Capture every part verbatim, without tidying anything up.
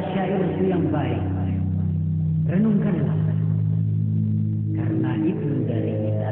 syairku yang baik. Renungkanlah, karena itu dari kita.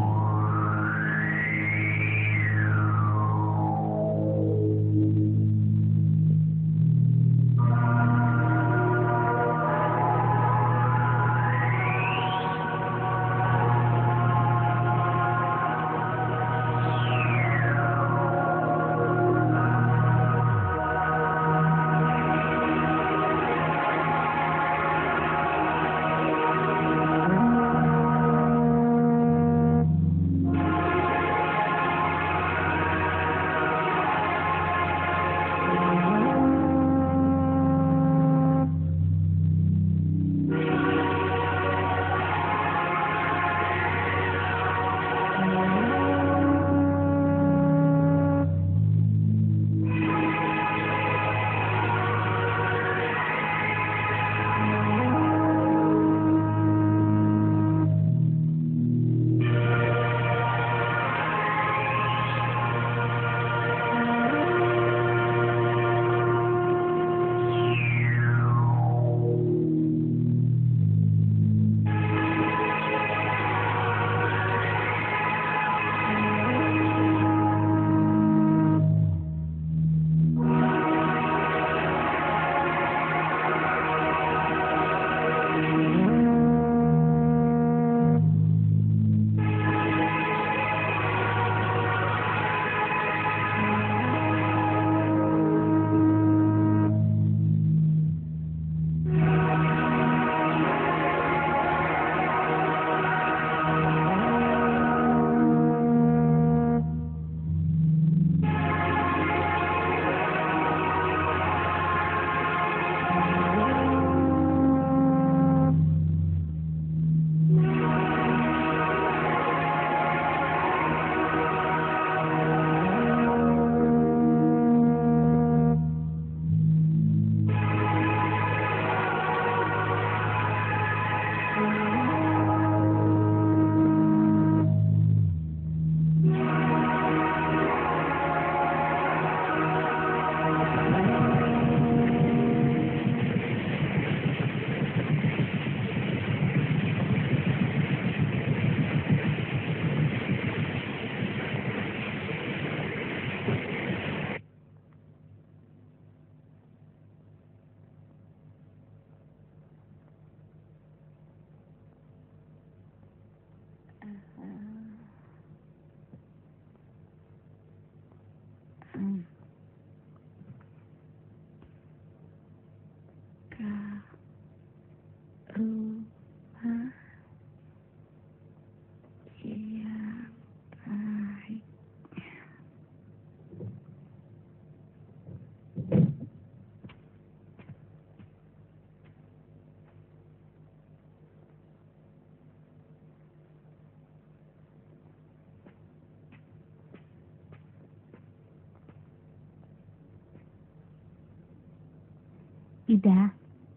Ida,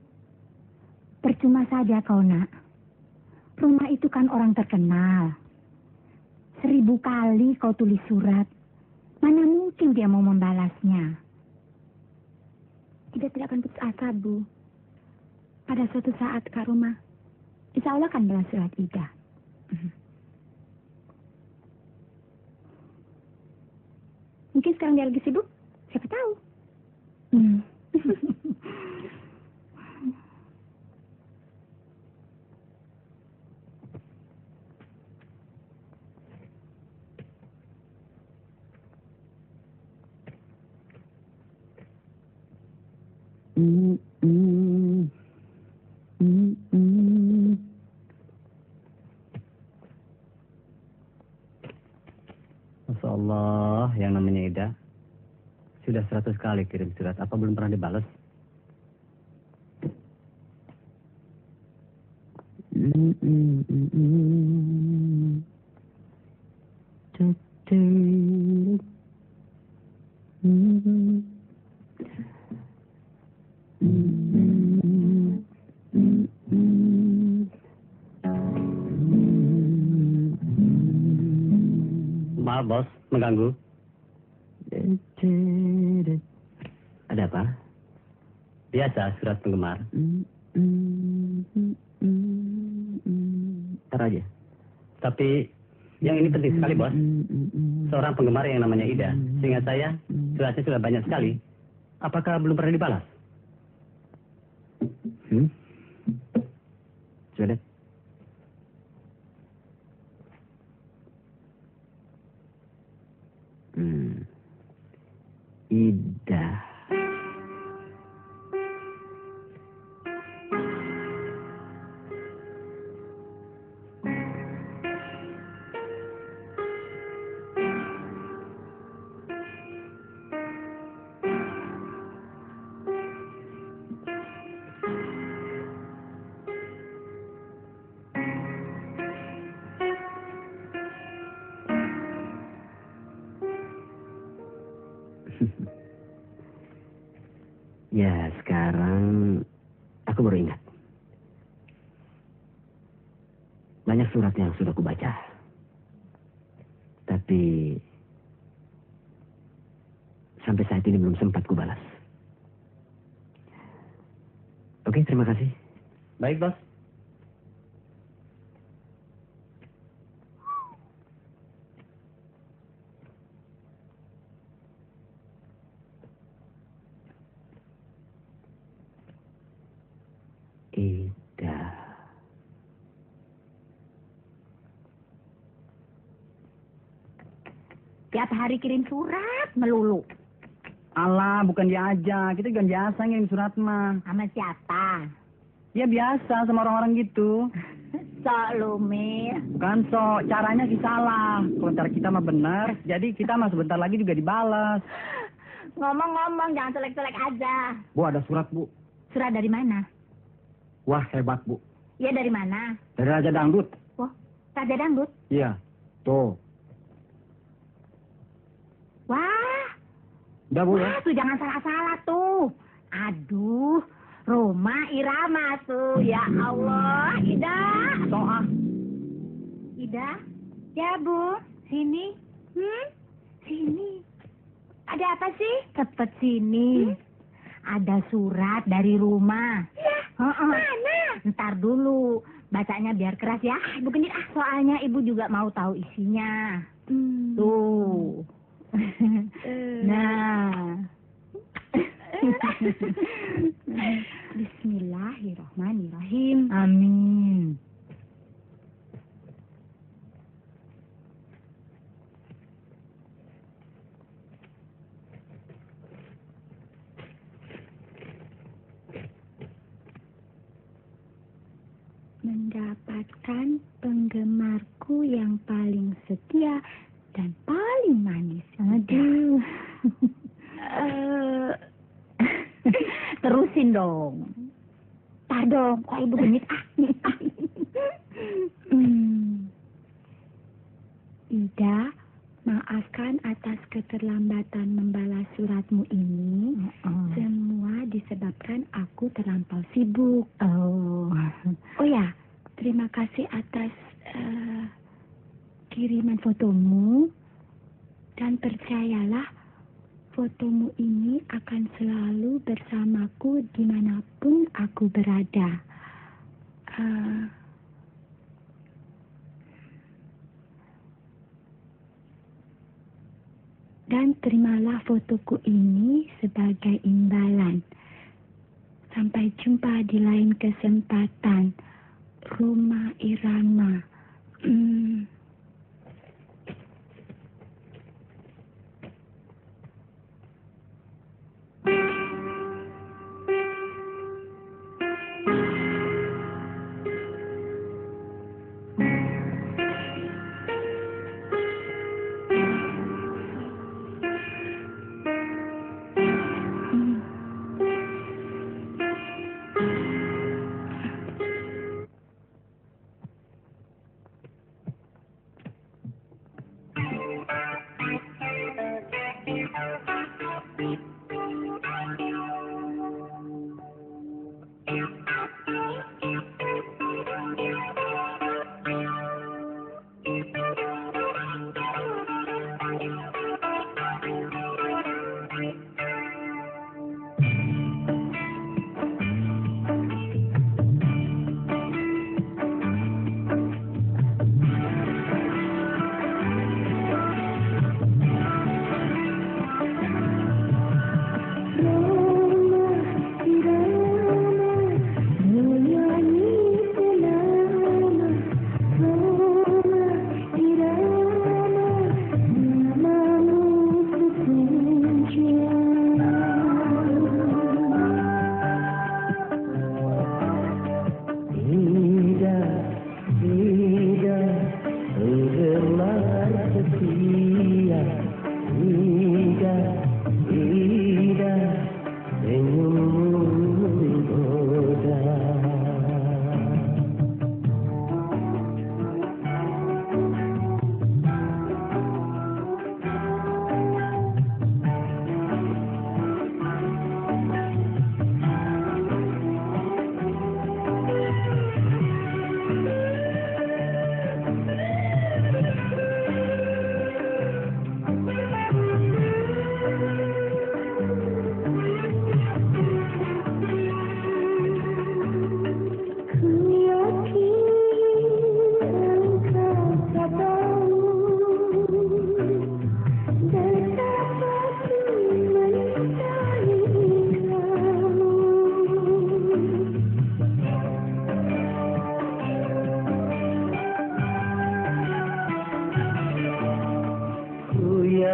percuma saja kau nak. Rumah itu kan orang terkenal. Seribu kali kau tulis surat, mana mungkin dia mau membalasnya. Ida tidak akan putus asa, Bu. Pada suatu saat Kak Rumah, insya Allah akan balas surat Ida. Mungkin sekarang dia lagi sibuk, siapa tahu. Hmm. Mm, mm, mm, mm. Masya Allah, yang namanya Ida sudah seratus kali kirim surat, apa belum pernah dibalas? Mm, mm, mm, mm. Tutur. Mm. Maaf bos, mengganggu. Ada apa? Biasa surat penggemar. Ntar aja. Tapi yang ini penting sekali, Bos. Seorang penggemar yang namanya Ida. Seingat saya, suratnya sudah banyak sekali. Apakah belum pernah dibalas? Hmm? Coba lihat. Hmm. Ida. Ya, sekarang aku baru ingat. Banyak surat yang sudah kubaca. Tapi sampai saat ini belum sempat kubalas. Oke, terima kasih. Baik, Bos. Ida. Tiap hari kirim surat melulu. Alah, bukan dia aja. Kita juga biasa ngirim surat mah. Sama siapa? Ya biasa sama orang-orang gitu. Sok lu, Mi. Bukan so, caranya sih salah. Kalau cara kita mah benar, jadi kita mah sebentar lagi juga dibalas. Ngomong-ngomong, jangan selek-selek aja. Bu, ada surat, Bu. Surat dari mana? Wah, hebat, Bu. Ya, dari mana? Dari Raja Dangdut. Wah, Raja Dangdut? Iya, tuh. Wah, Udah, Bu, ya? wah tuh jangan salah-salah tuh. Aduh, Roma Irama tuh. Ya Allah, Ida. Soa. Ida? Ya, Bu. Sini. Hmm? Sini. Ada apa sih? Cepet sini. Hmm? Ada surat dari rumah. Ya, uh-uh. Mana? Ntar dulu. Bacanya biar keras ya. Ibu Genit, ah, soalnya Ibu juga mau tahu isinya. Hmm. Tuh. Nah. Bismillahirrahmanirrahim. Amin. Mendapatkan penggemarku yang paling setia dan paling manis. Aduh. uh, terusin dong. Tar dong, kok Ibu Genit ah. hmm. Ida, maafkan atas keterlambatan membalas suratmu ini. Uh-uh. Semua disebabkan aku terlampau sibuk. Oh. Oh ya, terima kasih atas uh, kiriman fotomu. Dan percayalah, fotomu ini akan selalu bersamaku dimanapun aku berada. Uh, dan terimalah fotoku ini sebagai imbalan. Sampai jumpa di lain kesempatan. Roma Irama. Hmm.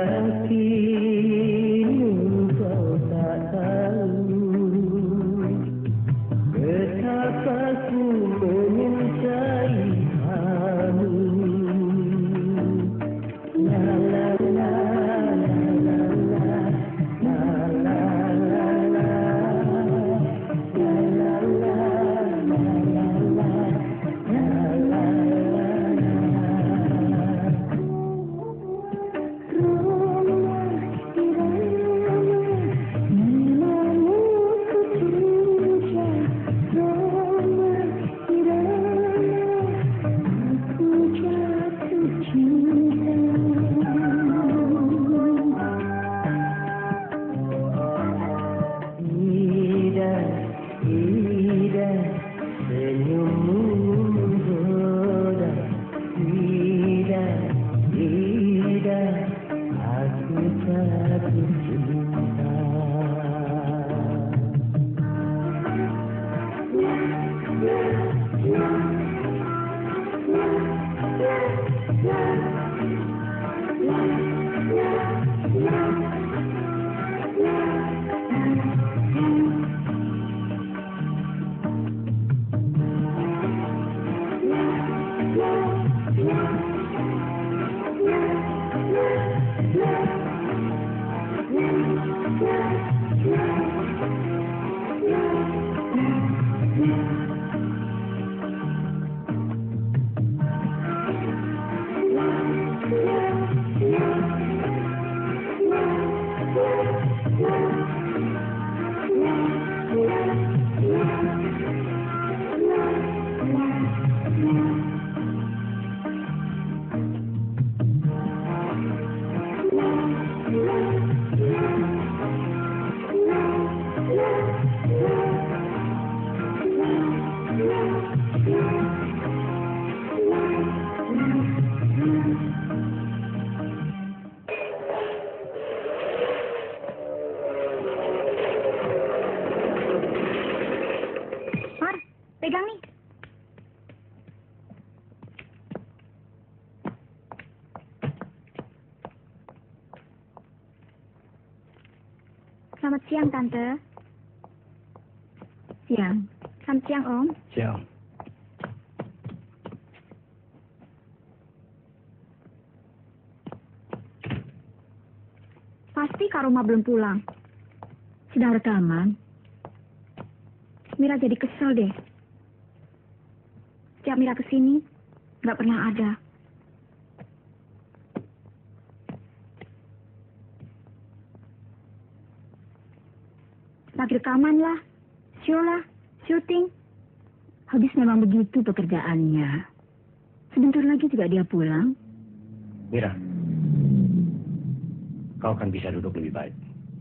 Pegang nih. Selamat siang, Tante. Siang. Selamat siang, Om. Siang. Pasti Kak Roma belum pulang. Sedang rekaman. Mira jadi kesel deh. Setiap Mira kesini, nggak pernah ada. Lagi rekaman lah, show lah, syuting. Habis memang begitu pekerjaannya. Sebentar lagi juga dia pulang. Mira, kau kan bisa duduk lebih baik.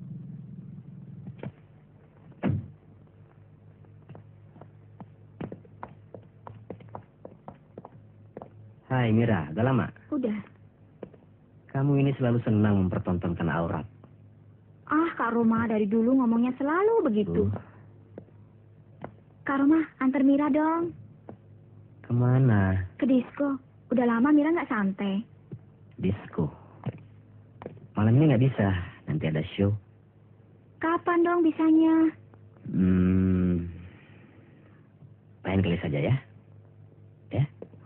Hai Mira, udah lama? Udah. Kamu ini selalu senang mempertontonkan aurat. Ah, Kak Roma dari dulu ngomongnya selalu begitu. Uh. Kak Roma, antar Mira dong. Kemana? Ke disko. Udah lama Mira nggak santai. Disko. Malam ini nggak bisa, nanti ada show. Kapan dong bisanya? Hmm, lain kali saja ya. Ya.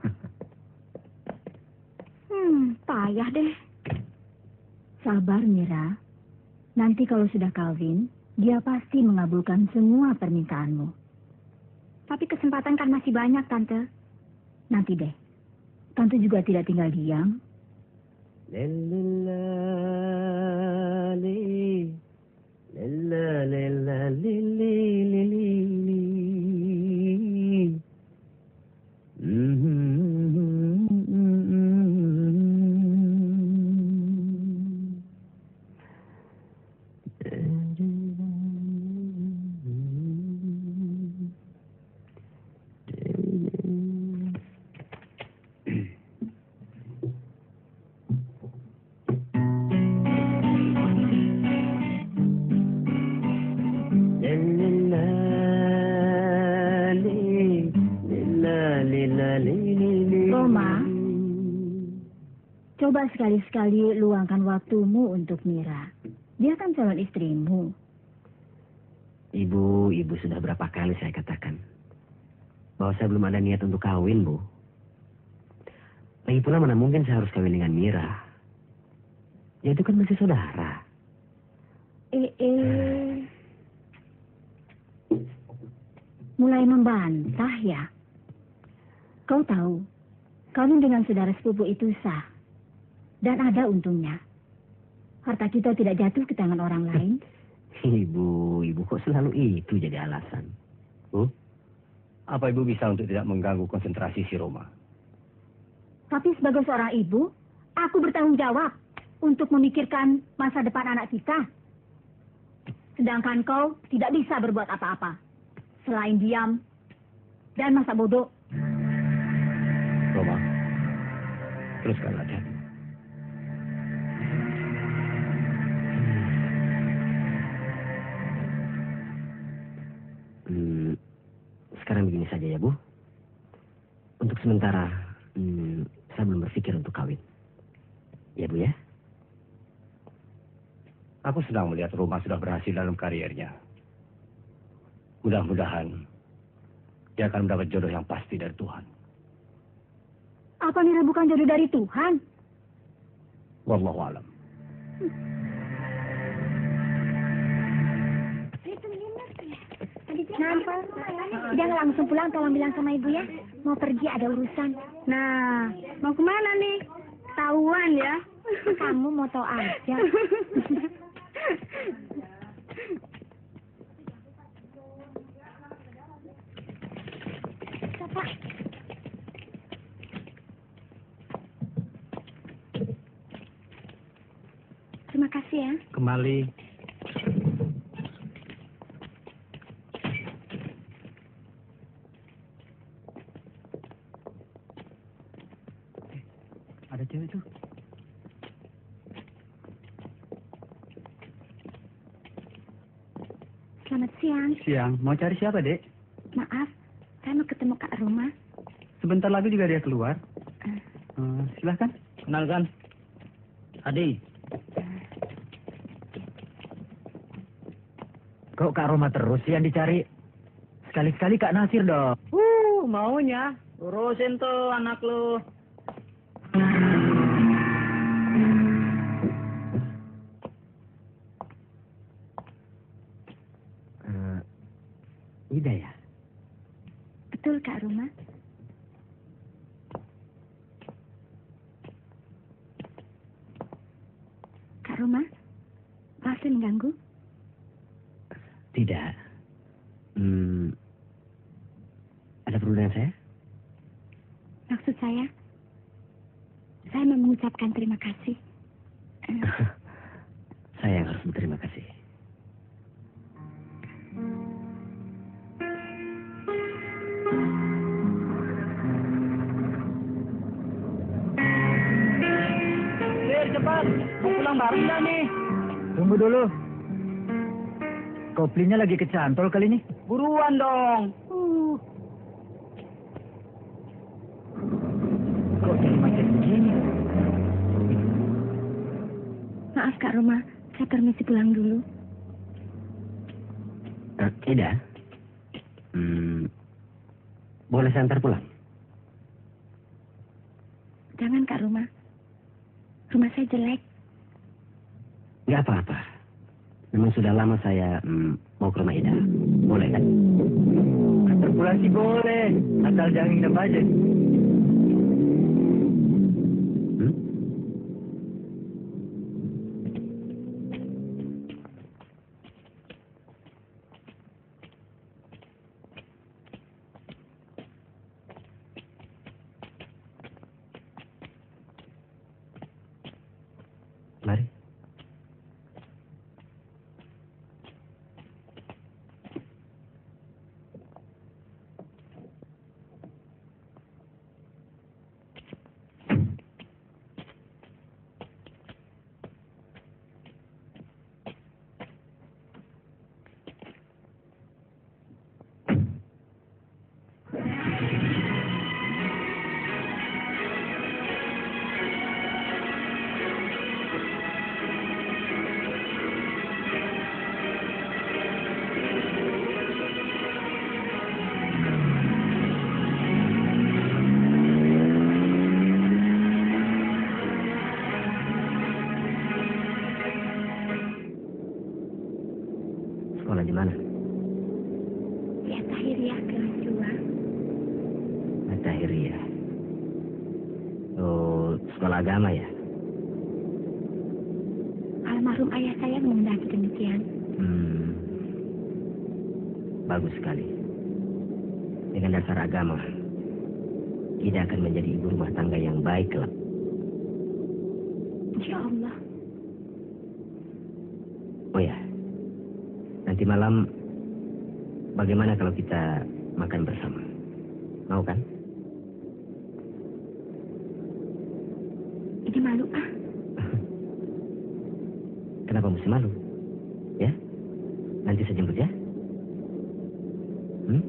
Hmm, payah deh. Sabar, Mira. Nanti kalau sudah kawin, dia pasti mengabulkan semua permintaanmu. Tapi kesempatan kan masih banyak, Tante. Nanti deh. Tante juga tidak tinggal diam. Lelala, li, lelala, lelala, li, li, li, li, li. Coba sekali-sekali luangkan waktumu untuk Mira. Dia kan calon istrimu. Ibu, ibu sudah berapa kali saya katakan bahwa saya belum ada niat untuk kawin, Bu. Lagi pula mana mungkin saya harus kawin dengan Mira. Ya itu kan masih saudara. Eh, eh. Mulai membantah ya. Kau tahu, kawin dengan saudara sepupu itu sah. Dan ada untungnya. Harta kita tidak jatuh ke tangan orang lain. Ibu, ibu kok selalu itu jadi alasan? Bu, apa ibu bisa untuk tidak mengganggu konsentrasi si Roma? Tapi sebagai seorang ibu, aku bertanggung jawab untuk memikirkan masa depan anak kita. Sedangkan kau tidak bisa berbuat apa-apa. Selain diam dan masa bodoh. Roma, teruskan latihan. Hmm, sekarang begini saja ya, Bu. Untuk sementara, hmm, saya belum berpikir untuk kawin. Ya, Bu ya? Aku sedang melihat Roma sudah berhasil dalam kariernya. Mudah-mudahan dia akan mendapat jodoh yang pasti dari Tuhan. Apa Mira bukan jodoh dari Tuhan? Wallahu alam. Kenapa? Jangan langsung pulang, tolong bilang sama ibu ya. Mau pergi ada urusan. Nah, mau kemana nih? Tahuan ya. Kamu mau tahu aja. Bapak. Terima kasih ya. Kembali. Ada cewek tuh. Selamat siang. Siang, mau cari siapa, Dek? Maaf, saya mau ketemu Kak Roma. Sebentar lagi juga dia keluar. Uh, silahkan. Kenalkan. Adi. Kok Kak Roma terus yang dicari? Sekali-sekali Kak Nasir dong. Uh, maunya. Urusin tuh anak lu. Uh, Ida ya? Betul Kak Roma. Kak Roma, maaf saya mengganggu. Tidak. Hmm, ada perlu dengan saya? Maksud saya, saya mau mengucapkan terima kasih. Eh, Saya yang harus berterima kasih. Sir, cepat. Mau pulang bareng nggak nih? Tunggu dulu. Koplinya lagi kecantol kali ini. Buruan dong. Uh. Kok jadi macet begini? maaf Kak Roma, saya permisi pulang dulu. Uh, Ida, hmm, boleh saya antar pulang? Jangan Kak Roma, rumah saya jelek. Nggak apa-apa. Memang sudah lama saya hmm, mau ke rumah Ida. Boleh kan? Antar pulang sih boleh. Asal jangan nginep aja. Hmm? Mari. sekolah di mana? Di Tahiriah kelas dua. Tahiriah. Oh, sekolah agama ya? Almarhum ayah saya menghendaki demikian. Hmm. Bagus sekali. Dengan dasar agama, Ida akan menjadi ibu rumah tangga yang baik kelak. Insya Allah. Oh ya, nanti malam bagaimana kalau kita makan bersama? Mau kan? Ini malu ah. Kenapa mesti malu? Ya? Nanti saya jemput ya? Hmm?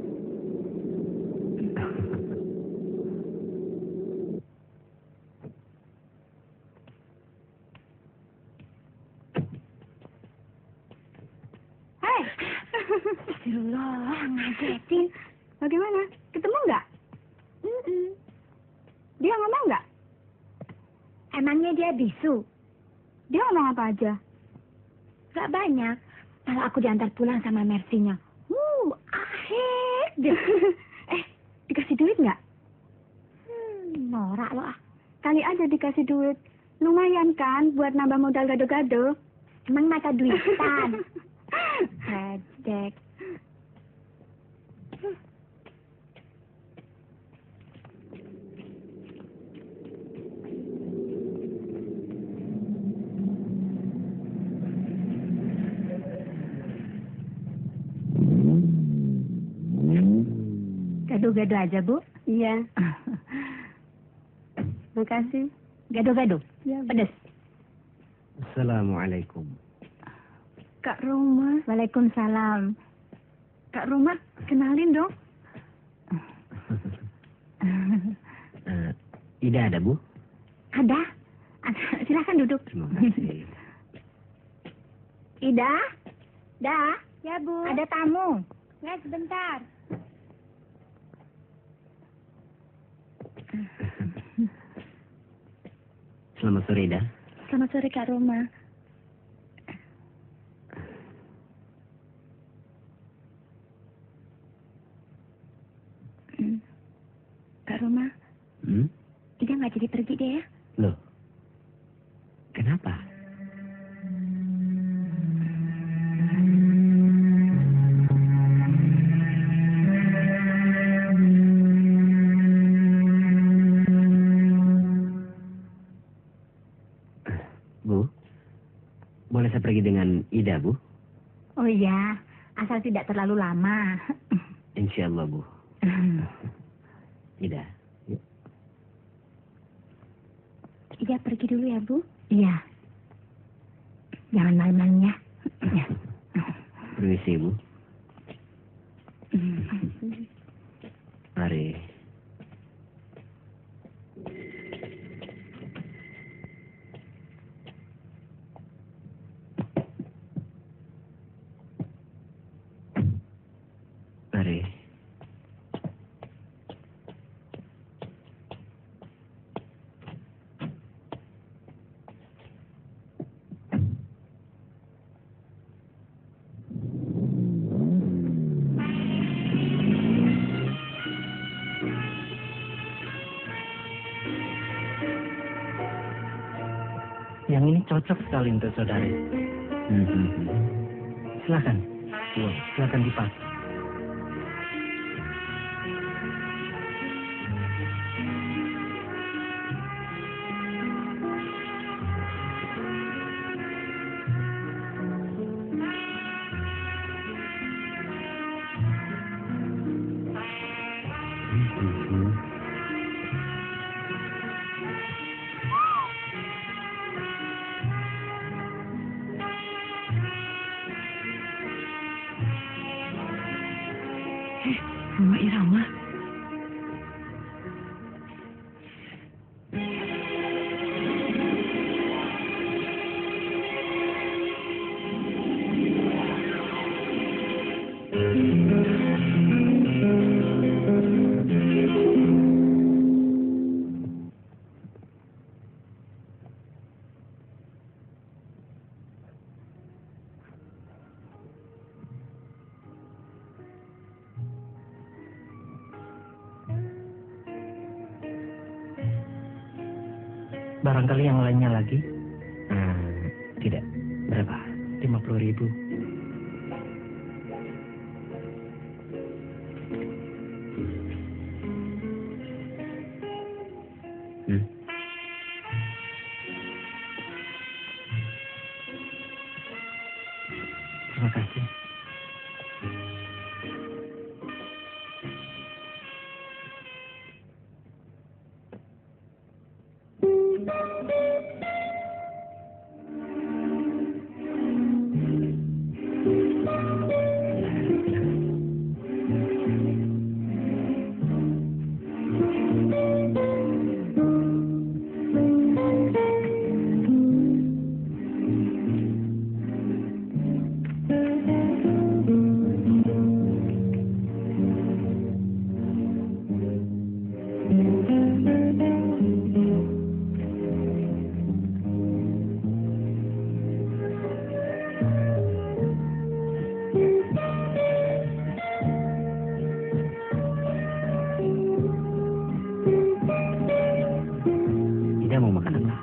Hei, Astagfirullah, ngagetin. bagaimana? Ketemu nggak? Mm-mm. Dia ngomong nggak? Emangnya dia bisu? Dia ngomong apa aja? Gak banyak. Kalau aku diantar pulang sama Mersinya. Uh, akhir deh. eh, dikasih duit nggak? Hmm, norak loh ah. Kali aja dikasih duit. Lumayan kan buat nambah modal gado-gado. Emang mata duitan. Redek. Gado-gado aja, Bu. Iya. Makasih. Gado-gado. Ya, Pedes. Assalamualaikum. Kak Roma. Waalaikumsalam. Kak Roma, kenalin dong. Uh, Ida ada, Bu? Ada. Ada. Silakan duduk. Terima kasih. Ida? Da? Ya, Bu. Ada tamu. Ya, sebentar. Selamat sore, Ida. Selamat sore, Kak Roma. Hmm. Kak Roma, Hmm? Ida nggak jadi pergi deh ya? Loh? Kenapa? Bu, boleh saya pergi dengan Ida, Bu? Oh iya, asal tidak terlalu lama. Insya Allah, Bu. Ida, yuk. Ida pergi dulu ya, Bu. Iya. Jangan malam-malam ya. Permisi, Bu. Mari. Mari. Yang ini cocok sekali untuk saudari. Mhm. Silakan. Tuh, silakan dipakai. Mhm. Roma Irama. Barangkali yang lainnya lagi? Hmm, tidak. Berapa? lima puluh ribu. Hmm. Terima kasih. Ida mau makan apa?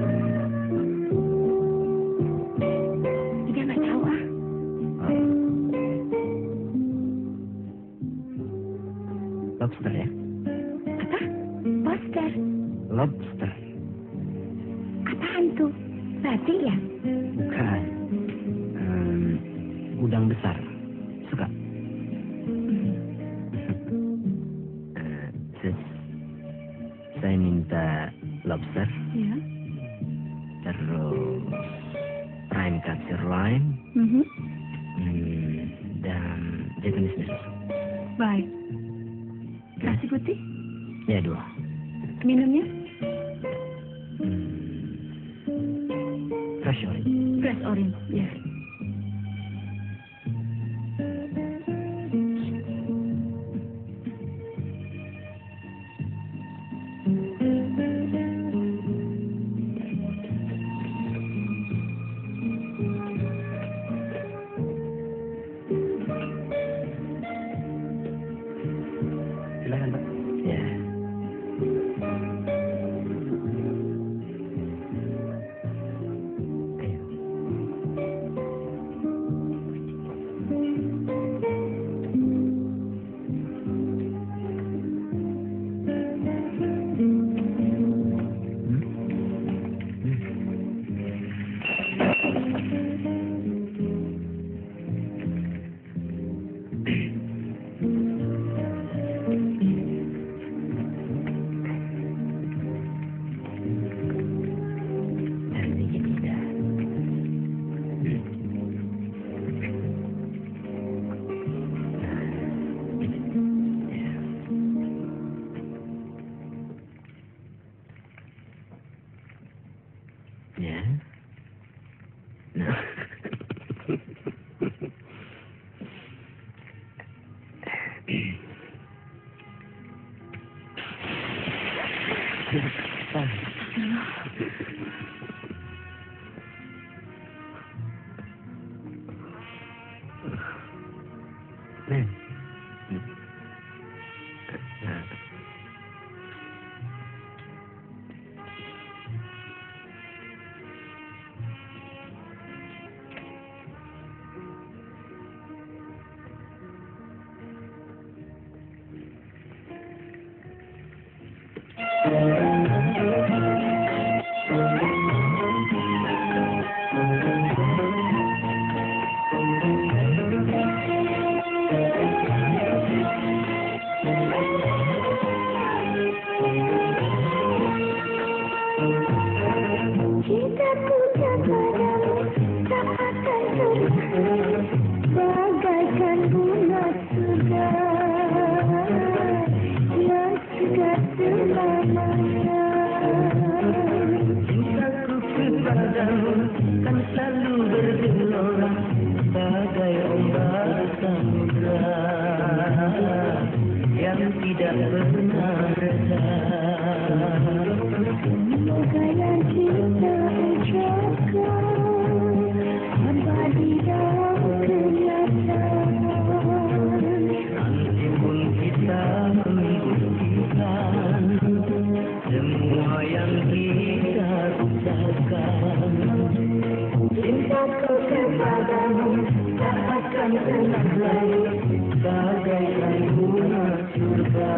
Ida nggak tahu ah. Oh. Lobster ya? Apa? Poster. Lobster. Apaan tuh? Batik ya? Bukan. Hmm, udang besar. Suka? Eh, sis, saya minta lobster, Ya. terus prime cut sirloin, Mhm. hmm, dan Japanese beef. Baik. Nasi putih? Ya, dua. Minumnya? Hmm, fresh orange. Fresh orange. Ya. Silakan, Pak. Ya. Ayo. Dan sedikit Ida. Hmm. Ya. Ya. Nah. Nen. Nah. Cintaku padamu tak akan pernah bagaikan bunga segar yang segar selamanya. Cintaku kepadamu kan selalu bergelora bagai ombak samudra yang tidak pernah reda. Semoga yang kita ucapkan abadi dalam kenyataan. Nanti pun kita membuktikan semua yang kita kepadamu tak akan pernah lain bagaikan bunga surga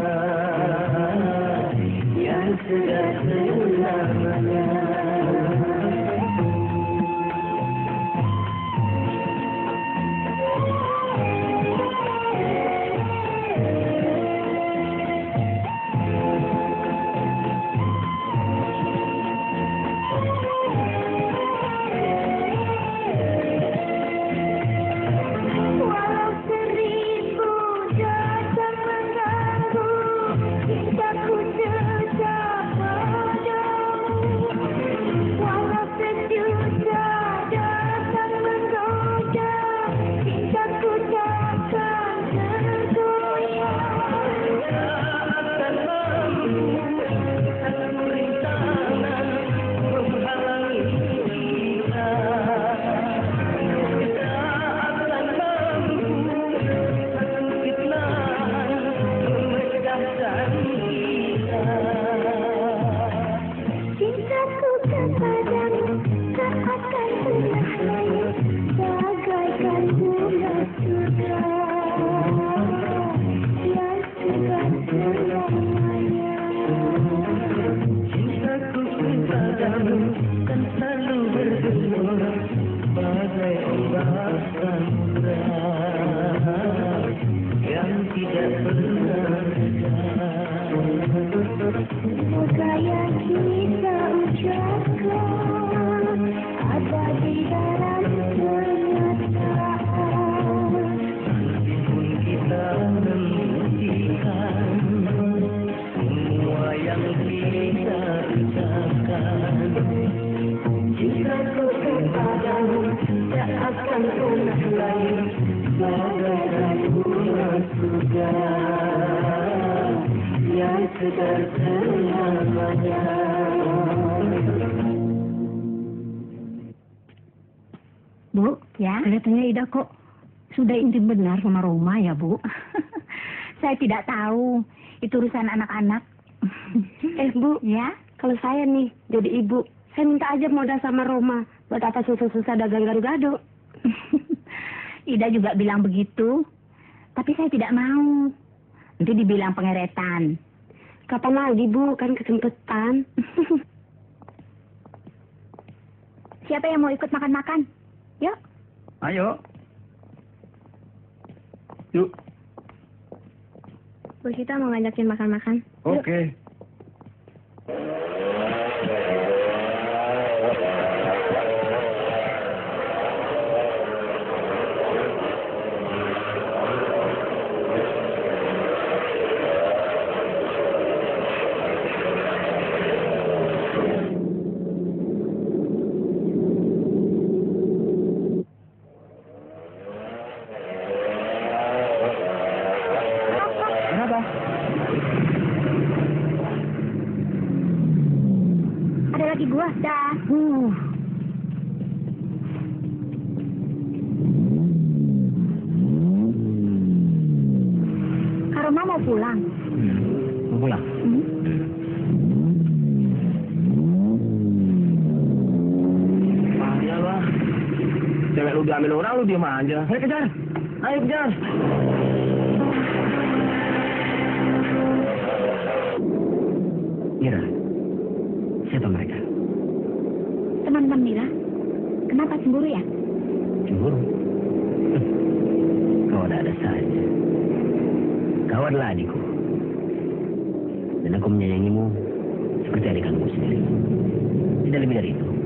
yang segar selamanya. Bu, Ya? kelihatannya Ida kok sudah intim benar sama Roma ya, Bu? Saya tidak tahu. Itu urusan anak-anak. Eh, Bu, Ya? kalau saya nih jadi ibu, saya minta aja modal sama Roma. Buat apa susah-susah dagang gado-gado? Ida juga bilang begitu. Tapi saya tidak mau. Nanti dibilang pengeretan. Kapan lagi, Bu? Kan kesempatan. Siapa yang mau ikut makan-makan? Yuk. Ayo. Yuk. Bu Sita mau ngajakin makan-makan. Yuk. Oke. Kenapa? Ada lagi gua. Dah. Uh, Kak Roma mau pulang. Mau pulang? Hmm? Manja lah. Cewek lu diambil orang, lu diem aja. Ayo kejar. Ayo kejar. Mira, siapa mereka? Teman-teman Mira. Kenapa cemburu ya? Cemburu? Kau ada-ada saja. Kau adalah adikku. Dan aku menyayangimu seperti adik kandungku sendiri. Tidak lebih dari itu.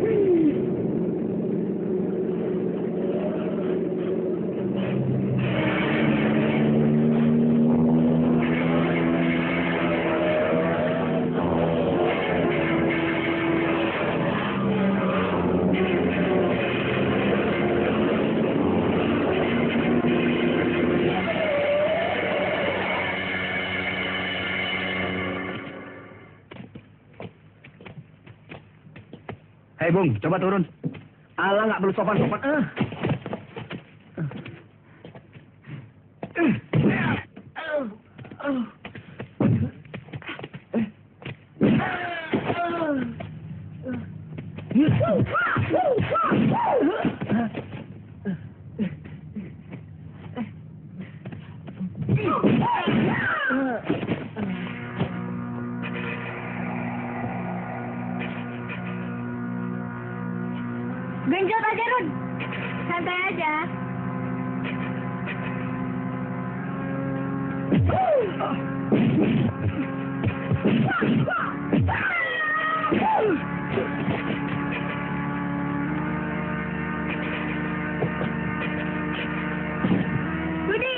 Hei Bung, coba turun. Alah, nggak perlu sopan-sopan. Eh. Run. Santai aja. Budi.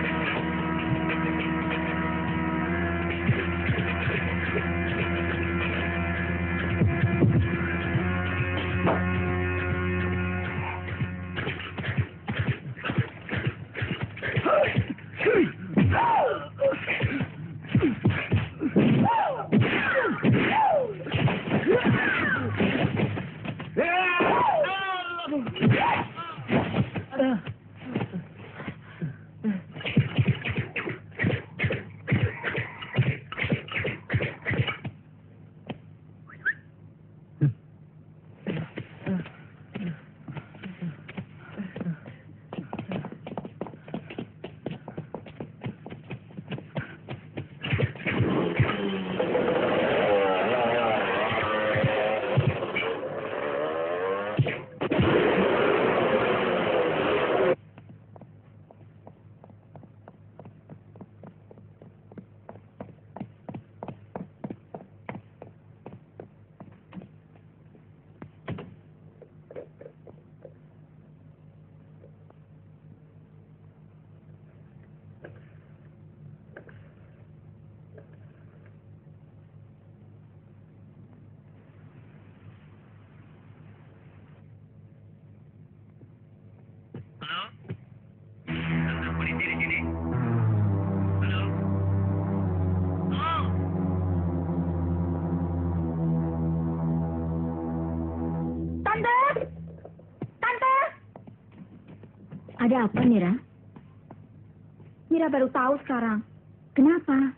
Ada apa, Mira? Mira baru tahu sekarang. Kenapa?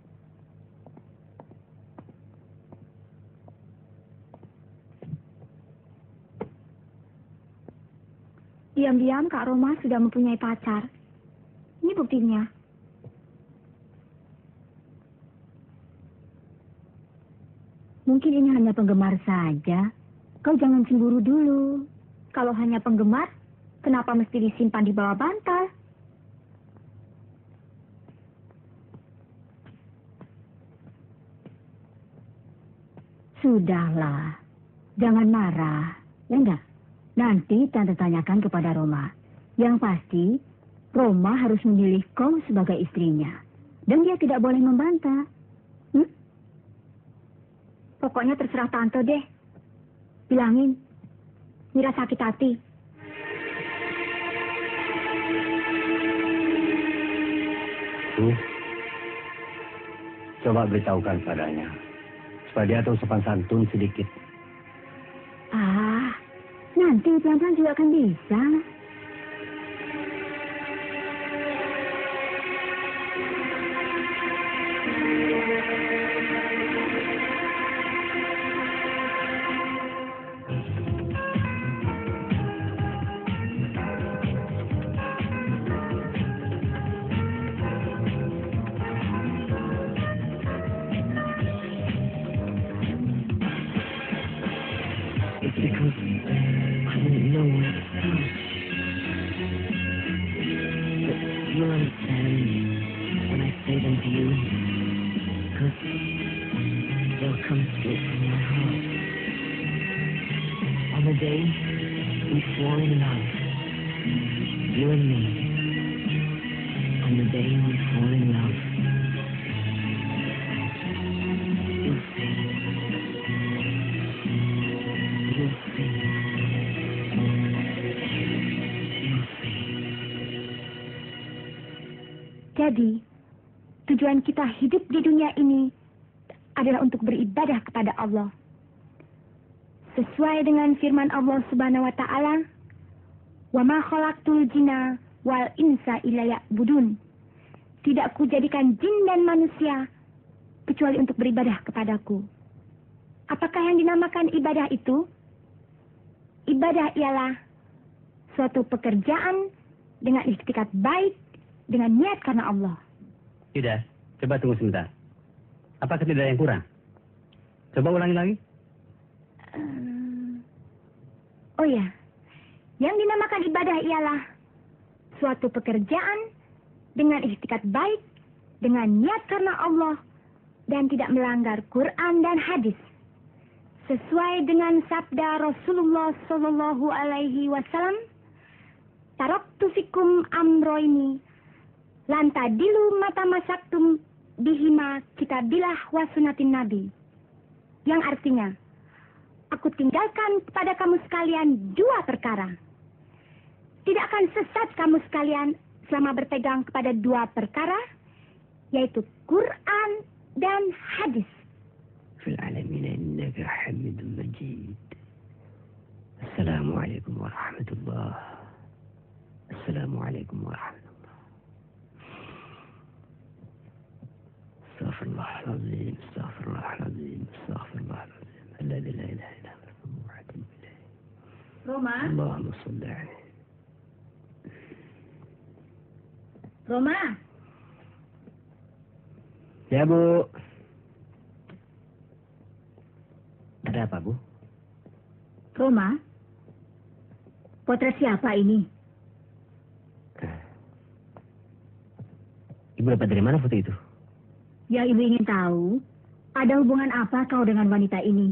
Diam-diam Kak Roma sudah mempunyai pacar. Ini buktinya. Mungkin ini hanya penggemar saja. Kau jangan cemburu dulu. Kalau hanya penggemar, kenapa mesti disimpan di bawah bantal? Sudahlah, jangan marah, ya enggak? Nanti Tante tanyakan kepada Roma. Yang pasti, Roma harus memilih kau sebagai istrinya. Dan dia tidak boleh membantah. Hmm? Pokoknya terserah Tante deh. Bilangin, Mira sakit hati. Tuh, coba beritahukan padanya. Supaya dia tahu sopan santun sedikit. Ah, nanti pelan-pelan juga akan bisa. Jadi, tujuan kita hidup di dunia ini adalah untuk beribadah kepada Allah. Sesuai dengan firman Allah Subhanahu wa taala, "Wa ma khalaqtul jinna wal insa illa ya'budun." Tidak kujadikan jin dan manusia kecuali untuk beribadah kepadaku. Apakah yang dinamakan ibadah itu? Ibadah ialah suatu pekerjaan dengan ikhtikat baik, dengan niat karena Allah. Tidak, coba tunggu sebentar. Apakah tidak ada yang kurang? Coba ulangi lagi. Uh, oh ya, Yang dinamakan ibadah ialah suatu pekerjaan dengan ikhtikat baik, dengan niat karena Allah, dan tidak melanggar Quran dan hadis. Sesuai dengan sabda Rasulullah Sallallahu Alaihi Wasallam, taraktu fikum amroini, lantadilu mata masaktum bihima kitabillah wa sunatin nabi. Yang artinya, aku tinggalkan kepada kamu sekalian dua perkara. Tidak akan sesat kamu sekalian selama berpegang kepada dua perkara, yaitu Quran dan hadis. Fil alamin innaka hamidun majid. Assalamualaikum warahmatullah. Assalamualaikum warahmatullah. Astaghfirullahaladzim, astaghfirullahaladzim, astaghfirullahaladzim. La ilaha illa anta. Roma, Allahumma shalli alaihi. Roma, Ya, Bu. Ada apa, Bu? Roma, potret siapa ini? Ibu dapat dari mana foto itu? Yang ibu ingin tahu, ada hubungan apa kau dengan wanita ini?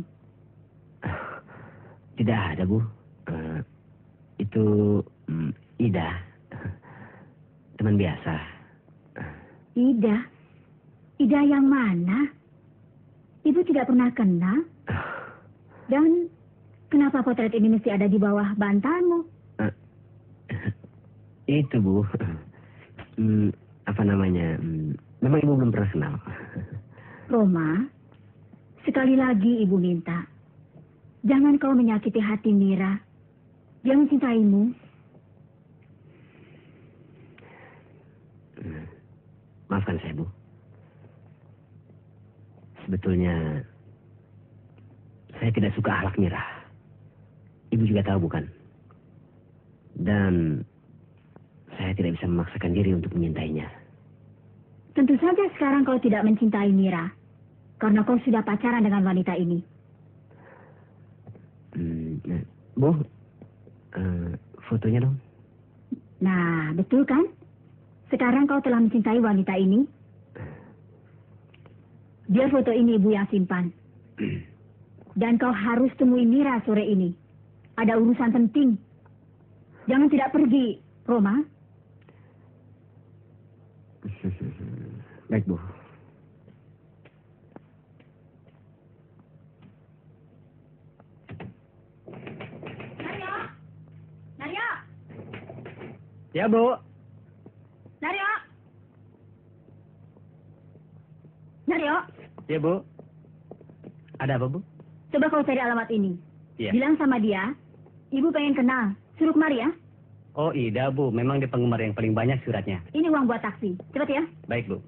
Tidak ada, Bu. Eh, itu mm, Ida. Teman biasa. Ida? Ida yang mana? Ibu tidak pernah kenal. Dan kenapa potret ini mesti ada di bawah bantalmu? Eh, itu, Bu. Hmm, apa namanya? Hmm, memang Ibu belum pernah kenal. Roma, sekali lagi ibu minta, jangan kau menyakiti hati Mira. Dia mencintaimu. Hmm, maafkan saya, Bu. Sebetulnya saya tidak suka akhlak Mira. Ibu juga tahu, bukan? Dan saya tidak bisa memaksakan diri untuk menyintainya. Tentu saja sekarang kau tidak mencintai Mira, karena kau sudah pacaran dengan wanita ini. Hmm, Bu, uh, fotonya dong. Nah, betul kan? Sekarang kau telah mencintai wanita ini. Biar foto ini ibu yang simpan. Dan kau harus temui Mira sore ini. Ada urusan penting. Jangan tidak pergi, Roma. Baik, Bu. Naryo! Naryo! Ya, Bu. Naryo! Naryo! Ya, Bu. Ada apa, Bu? Coba kau cari alamat ini. Iya. Bilang sama dia, ibu pengen kenal. Suruh kemari ya. Oh, Ida, Bu. Memang dia penggemar yang paling banyak suratnya. Ini uang buat taksi. Cepat ya. Baik, Bu.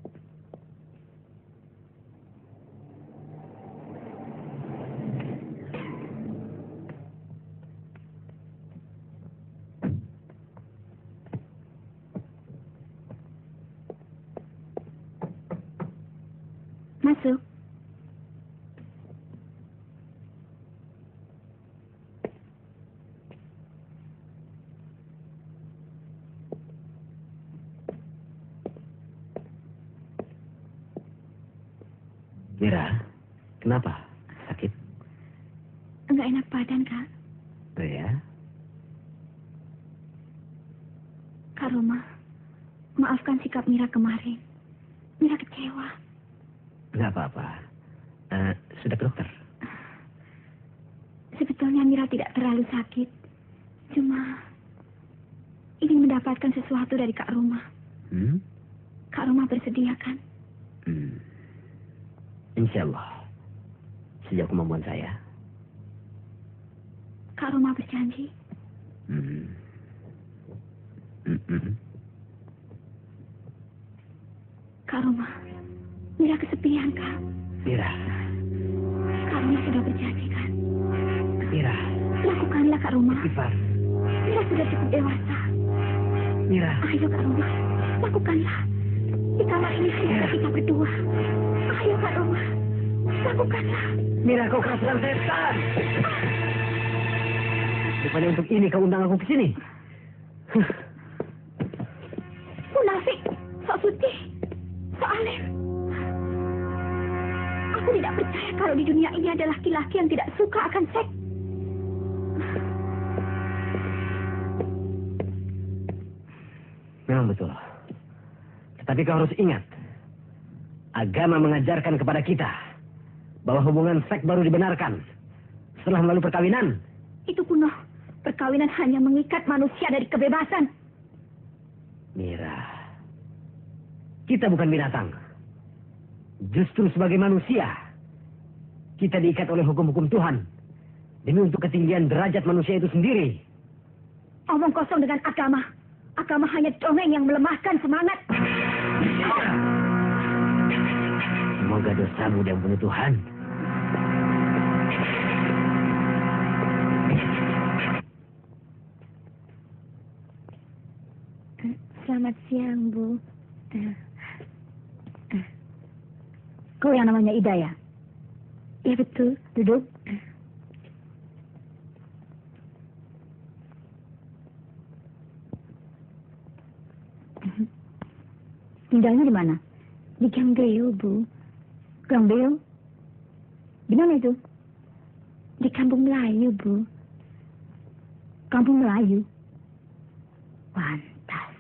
Masuk. Mira, kenapa? Sakit? Enggak enak badan, Kak. Oh ya? Kak Roma, maafkan sikap Mira kemarin. Mira kecewa. Enggak apa-apa. Uh, sudah ke dokter? Sebetulnya Mira tidak terlalu sakit. Cuma ingin mendapatkan sesuatu dari Kak Roma. Hmm? Kak Roma bersedia kan? Hmm. Insya Allah. Sejauh kemampuan saya. Kak Roma berjanji. Hmm. Hmm, hmm. Kak Roma, Mira kesepian, Kak. Mira. Kak Roma sudah berjanji kan? Mira. Lakukanlah, Kak Roma. Istighfar. Mira sudah cukup dewasa. Mira. Ayo, Kak Roma, lakukanlah. Di kamar ini hanya ada kita berdua. Ayo, Kak Roma, lakukanlah. Mira, kau kerasukan setan. Rupanya untuk ini kau undang aku ke sini. Munafik, sok suci, sok alim. Aku tidak percaya kalau di dunia ini ada laki-laki yang tidak suka akan seks. Memang betul. Tetapi kau harus ingat, agama mengajarkan kepada kita bahwa hubungan seks baru dibenarkan setelah melalui perkawinan. Itu kuno. Perkawinan hanya mengikat manusia dari kebebasan. Mira, kita bukan binatang. Justru sebagai manusia, kita diikat oleh hukum-hukum Tuhan demi untuk ketinggian derajat manusia itu sendiri. Omong kosong dengan agama. Agama hanya dongeng yang melemahkan semangat. Semoga dosamu diampuni Tuhan. Selamat siang, Bu. Kau yang namanya Ida ya? Ya betul. Duduk. Tinggalnya di mana? Di Gang Beo, Bu. Gang Beo? Di mana itu? Di Kampung Melayu, Bu. Kampung Melayu. Pantas.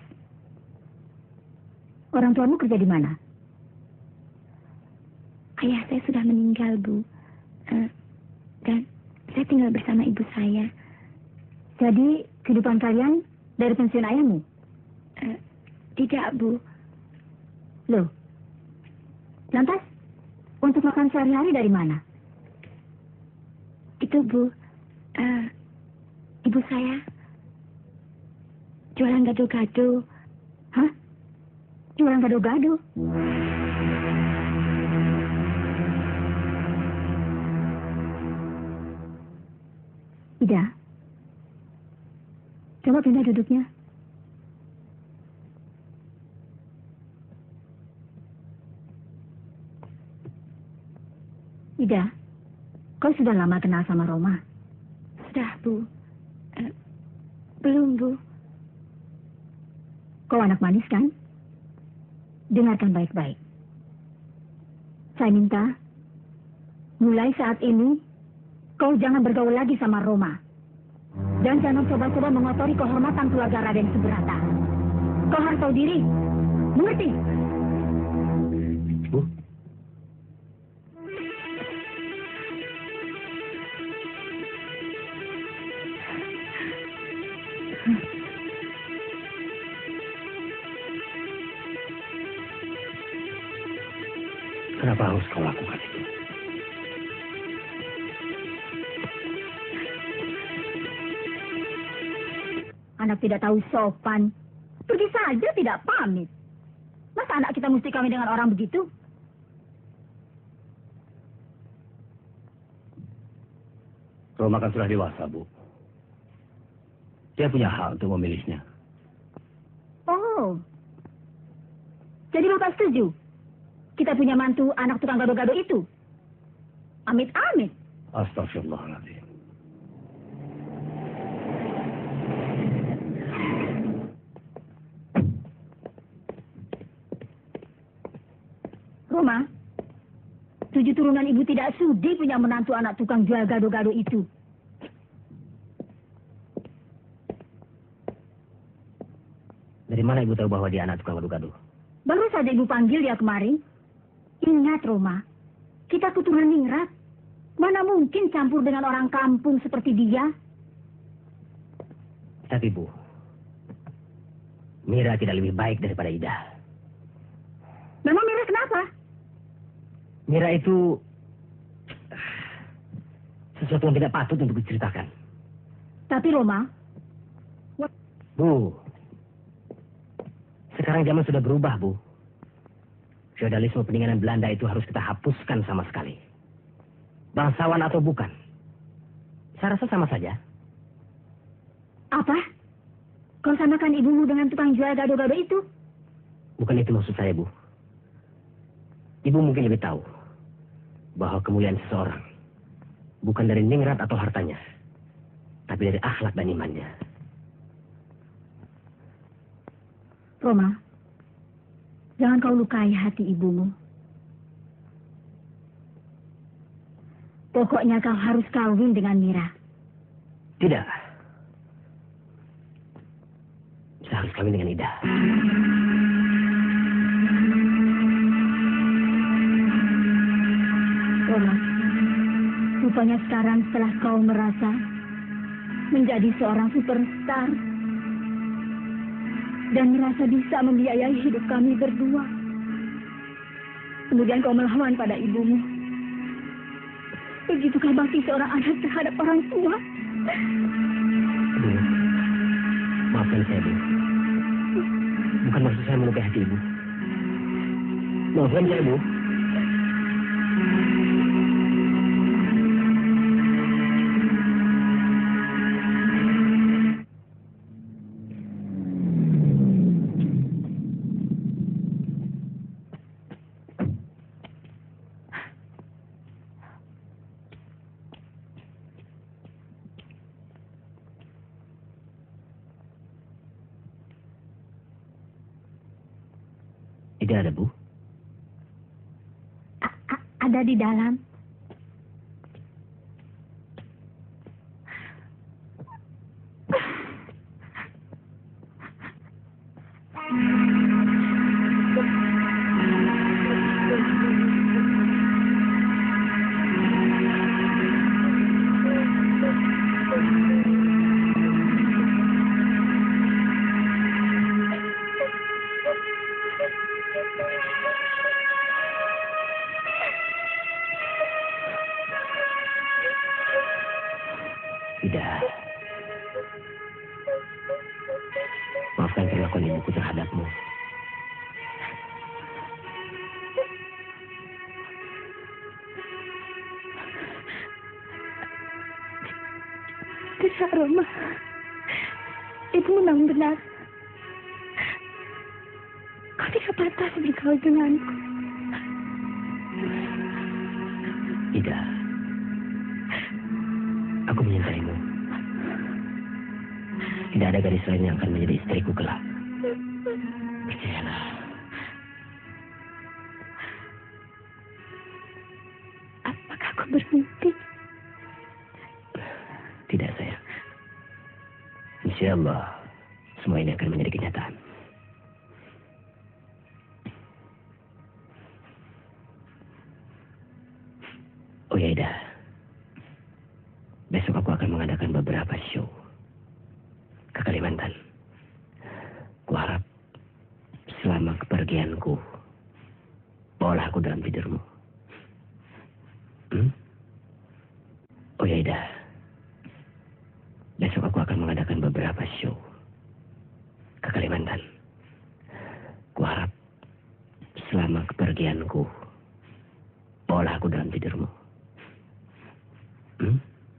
Orang tuamu kerja di mana? Ayah saya sudah meninggal, Bu. Uh, dan saya tinggal bersama ibu saya. Jadi kehidupan kalian dari pensiun ayahmu? Uh, tidak, Bu. Loh, lantas untuk makan sehari-hari dari mana? Itu, Bu. Uh, ibu saya jualan gado-gado. Hah? Jualan gado-gado? Ida, coba pindah duduknya. Ida, kau sudah lama kenal sama Roma? Sudah, Bu. Uh, belum, Bu. Kau anak manis, kan? Dengarkan baik-baik. Saya minta, mulai saat ini, kau jangan bergaul lagi sama Roma. Dan jangan coba-coba mengotori kehormatan keluarga Raden Subrata. Kau harus tahu diri. Mengerti? Bu? Kenapa harus kau lakukan itu? Anak tidak tahu sopan. Pergi saja tidak pamit. Masa anak kita mesti kawin dengan orang begitu? Roma kan sudah dewasa, Bu. Dia punya hak untuk memilihnya. Oh. Jadi Bapak setuju? Kita punya mantu anak tukang gado-gado itu? Amit-amit. Astagfirullahaladzim. Roma, tujuh turunan ibu tidak sudi punya menantu anak tukang jual gado-gado itu. Dari mana ibu tahu bahwa dia anak tukang gado-gado? Baru saja ibu panggil dia kemarin. Ingat, Roma, kita keturunan ningrat. Mana mungkin campur dengan orang kampung seperti dia? Tapi, Bu, Mira tidak lebih baik daripada Ida. Memang Mira kenapa? Mira itu sesuatu yang tidak patut untuk diceritakan. Tapi, Roma... Bu, sekarang zaman sudah berubah, Bu. Feodalisme peninggalan Belanda itu harus kita hapuskan sama sekali. Bangsawan atau bukan. Saya rasa sama saja. Apa? Kau samakan ibumu dengan tukang jual gado-gado itu? Bukan itu maksud saya, Bu. Ibu mungkin lebih tahu bahwa kemuliaan seseorang bukan dari ningrat atau hartanya, tapi dari akhlak dan imannya. Roma, jangan kau lukai hati ibumu. Pokoknya kau harus kawin dengan Mira. Tidak. Saya harus kawin dengan Ida. Roma, rupanya sekarang setelah kau merasa menjadi seorang superstar dan merasa bisa membiayai hidup kami berdua, kemudian kau melawan pada ibumu. Begitukah bakti seorang anak terhadap orang tua? Bu, maafkan saya, Bu. Bukan maksud saya melukai hati Ibu. Maafkan saya, Bu. Tidak ada, Bu. A -a ada di dalam. Tidak. Maafkan perlakuan ibuku terhadapmu. Tidak, Roma. Ibu memang benar. Kau tidak pantas bergaul denganku. Tidak. Aku menyintaimu. Tidak ada gadis lain yang akan menjadi istriku kelak. Percayalah. Apakah aku bermimpi? Tidak, sayang. Insya Allah, semua ini akan menjadi kenyataan. Oh ya, Ida. Besok aku akan mengadakan beberapa show ke Kalimantan. Kuharap selama kepergianku, bawalah aku dalam tidurmu. Hmm? Oh ya, Ida. Besok aku akan mengadakan beberapa show ke Kalimantan. Kuharap selama kepergianku, bawalah aku dalam tidurmu. Hmm?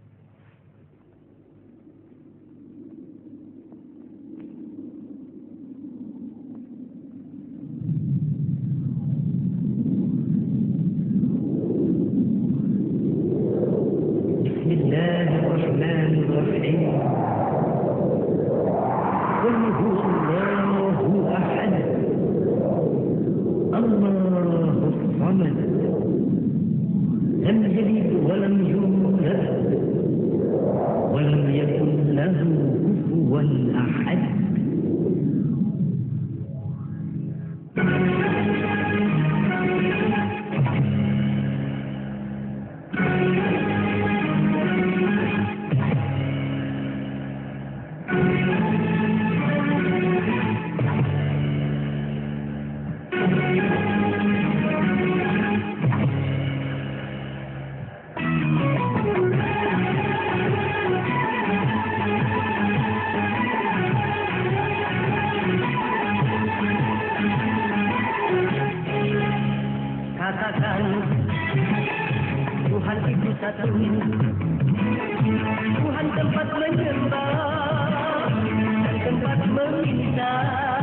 Tuhan tempat menyembah dan tempat meminta.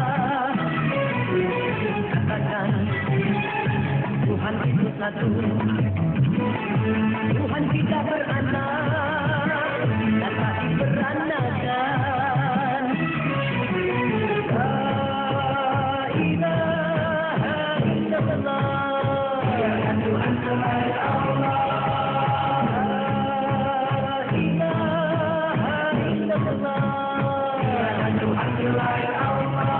Katakan Tuhan itu satu. Tuhan tidak beranak dan tak beranak. selain Allah.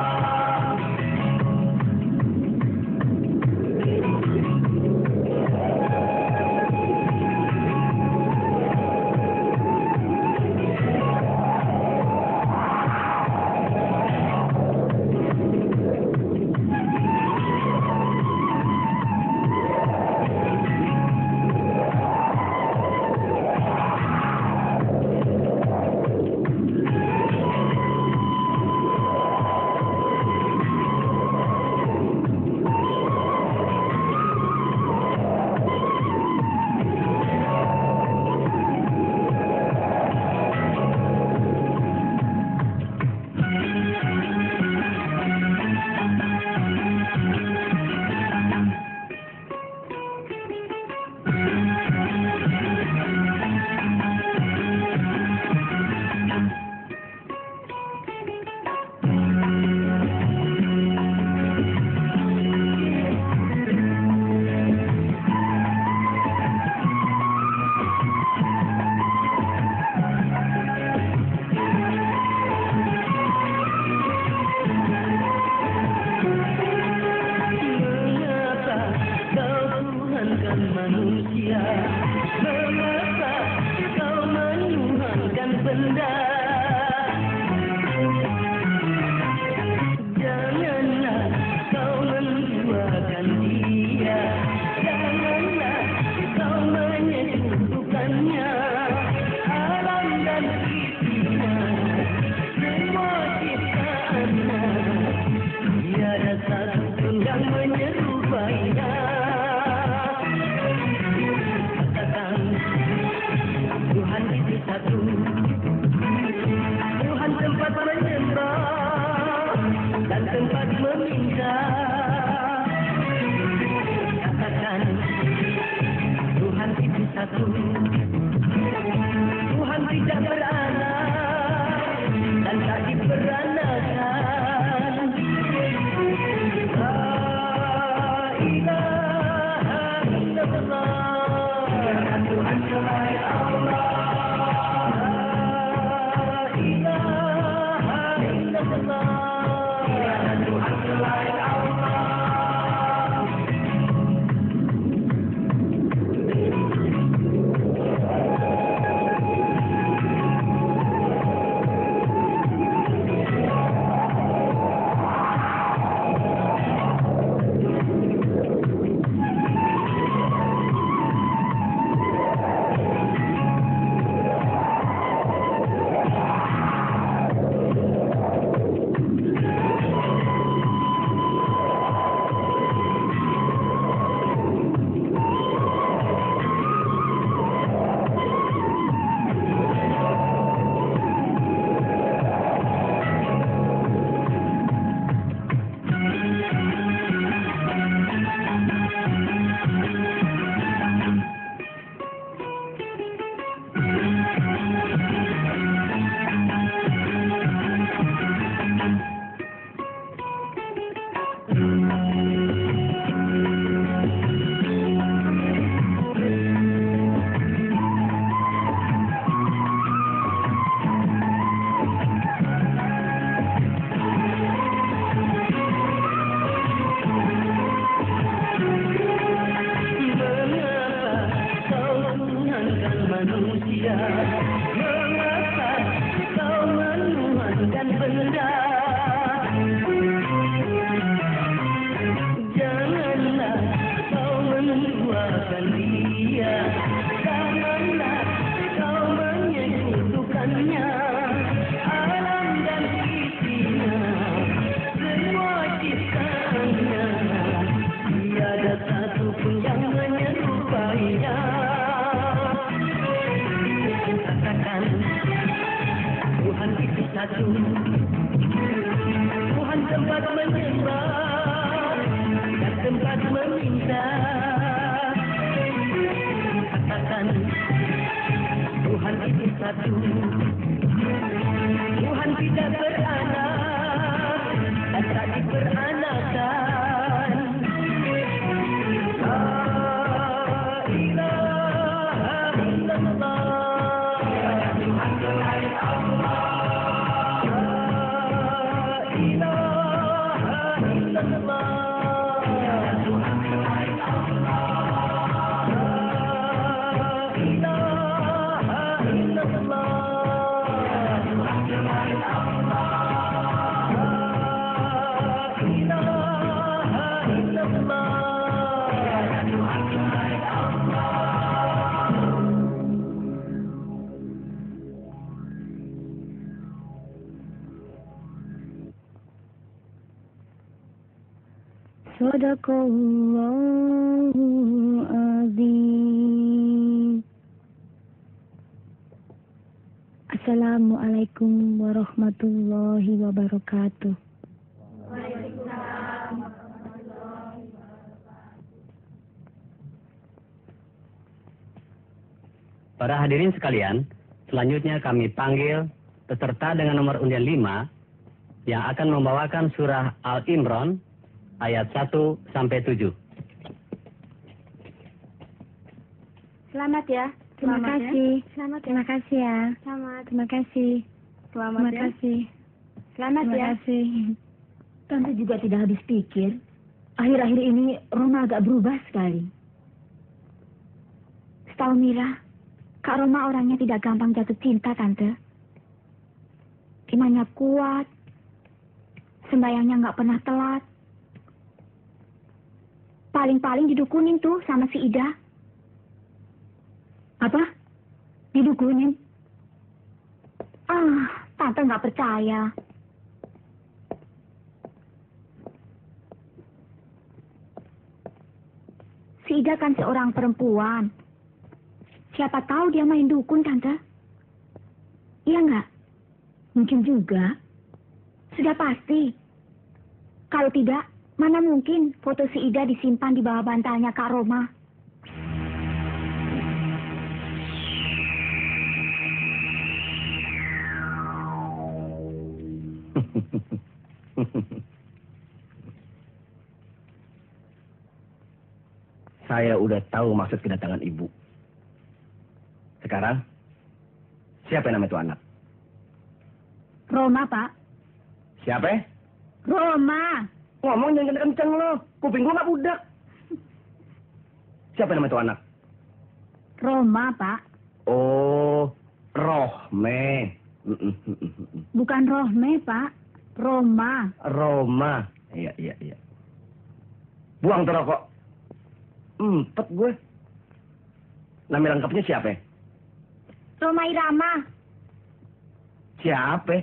Manusia, mengapa kau menuhankan benda? Janganlah kau menduakan dia, janganlah kau menyekutukannya. Alam dan isinya, semua ciptaannya, tiada satu pun yang menyerupainya. Tuhan itu satu, Tuhan tempat menyembah dan tempat meminta. Katakan, Tuhan itu satu, Tuhan tidak beranak dan tak diperanakan. La ilaha illallah, Tuhan selain Allah. Manusia, mengapa kau menuhankan benda? Janganlah kau menduakan dia, janganlah kau menyekutukannya. Alam dan isinya, semua ciptaannya, tiada satu pun yang menyerupainya. Katakan, Tuhan itu satu, Tuhan tempat menyembah dan tempat meminta. Katakan, Tuhan itu satu, Tuhan tidak beranak dan tak diperanakan. La ilaha illallah, Tuhan selain Allah. Sadaqallahul azim. Assalamualaikum warahmatullahi wabarakatuh. Para hadirin sekalian, selanjutnya kami panggil peserta dengan nomor undian lima yang akan membawakan surah Al-Imran ayat satu sampai tujuh. Selamat ya. Terima Selamat ya. kasih. Selamat ya. Terima kasih ya. Selamat. Terima kasih. Selamat Terima ya. kasih. Selamat Terima ya. kasih. Tante juga tidak habis pikir. Akhir-akhir ini Roma agak berubah sekali. Setahu Mira, Kak Roma orangnya tidak gampang jatuh cinta, Tante. Imannya kuat. Sembayangnya nggak pernah telat. Paling-paling didukunin tuh sama si Ida. Apa? Didukunin? Ah, Tante nggak percaya. Si Ida kan seorang perempuan. Siapa tahu dia main dukun, Tante. Iya nggak? Mungkin juga. Sudah pasti. Kalau tidak, mana mungkin foto si Ida disimpan di bawah bantalnya Kak Roma. Saya udah tahu maksud kedatangan ibu. Sekarang, siapa yang nama itu anak? Roma, Pak. Siapa? Roma. Ngomong jangan kenceng lo. Kuping gua nggak budak. Siapa yang nama itu anak? Roma, Pak. Oh, Rohme. Bukan Rohme, Pak. Roma. Roma. Iya, iya, iya. Buang tuh rokok. Empet gue. Nama lengkapnya siapa? Roma Irama. Siapa?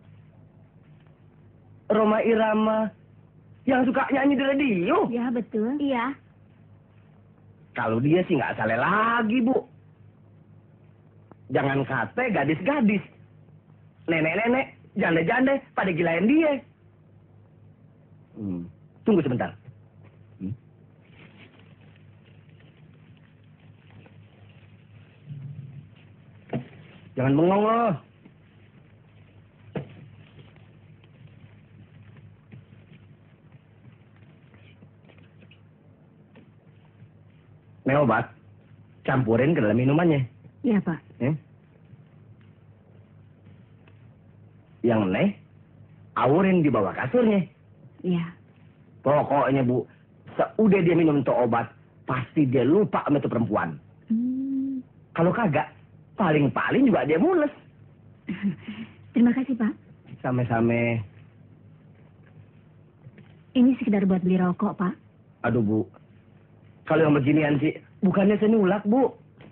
Roma Irama. Yang suka nyanyi di radio. Ya, betul. Iya. Kalau dia sih nggak salah lagi, Bu. Jangan kata gadis-gadis. Nenek-nenek, janda-janda, pada gilain dia. Hmm. Tunggu sebentar. Hmm. Jangan bengong loh. Ini obat, campurin ke dalam minumannya. Iya, Pak. Eh? Yang neh, awurin di bawah kasurnya. Iya. Pokoknya, Bu, seudah dia minum itu obat, pasti dia lupa sama itu perempuan. Hmm. Kalau kagak, paling-paling juga dia mules. Terima kasih, Pak. Sama-sama. Ini sekedar buat beli rokok, Pak. Aduh, Bu. Kalau yang beginian sih, bukannya saya nulak, Bu.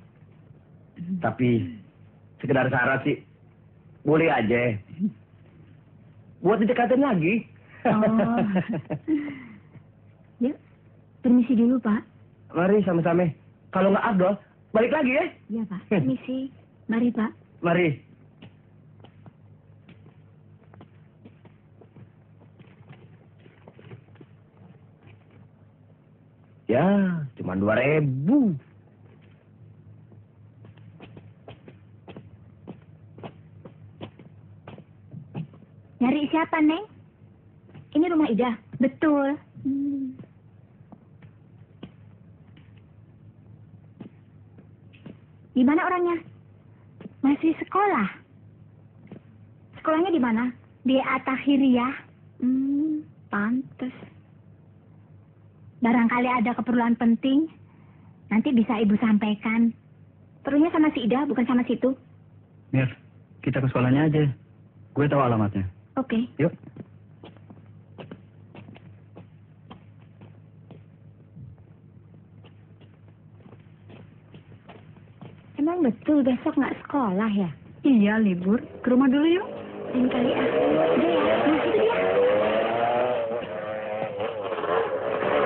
Tapi, sekedar syarat sih, boleh aja. Buat didekatin lagi. Oh. Ya, permisi dulu, Pak. Mari sama-sama. Kalau nggak afdol, balik lagi ya. Iya, Pak. Permisi. Mari, Pak. Mari. Ya, cuma dua ribu. Nyari siapa, Neng? Ini rumah Ida. Betul. Hmm. Di mana orangnya? Masih sekolah. Sekolahnya di mana? Di Atahiriyah. Hmm, pantes. Barangkali ada keperluan penting. Nanti bisa ibu sampaikan. Perlunya sama si Ida, bukan sama situ. Mir, kita ke sekolahnya aja. Gue tahu alamatnya. Oke. Yuk. Emang betul besok nggak sekolah ya? Iya, libur. Ke rumah dulu yuk. Lain kali ah. Udah ya, nah, itu dia.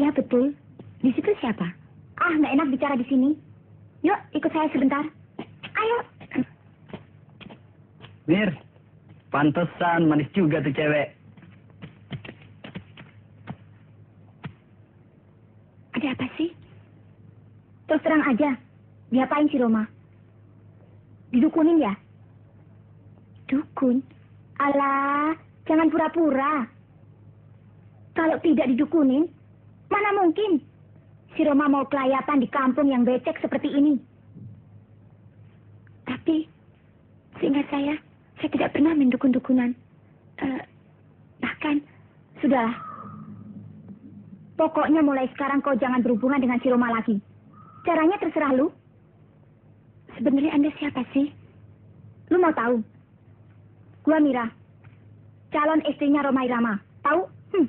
Iya, betul. Di situ siapa? Ah, nggak enak bicara di sini. Yuk, ikut saya sebentar. Ayo. Mir, pantesan manis juga tuh cewek. Ada apa sih? Terus terang aja. Diapain si Roma? Didukunin ya? Dukun? Alah, jangan pura-pura. Kalau tidak didukunin, mana mungkin si Roma mau kelayapan di kampung yang becek seperti ini. Tapi, seingat saya, saya tidak pernah main dukun-dukunan. Uh, bahkan, sudahlah. Pokoknya mulai sekarang kau jangan berhubungan dengan si Roma lagi. Caranya terserah lu. Sebenarnya Anda siapa sih? Lu mau tahu? Gua Mira. Calon istrinya Roma Irama. Tahu? Hmm.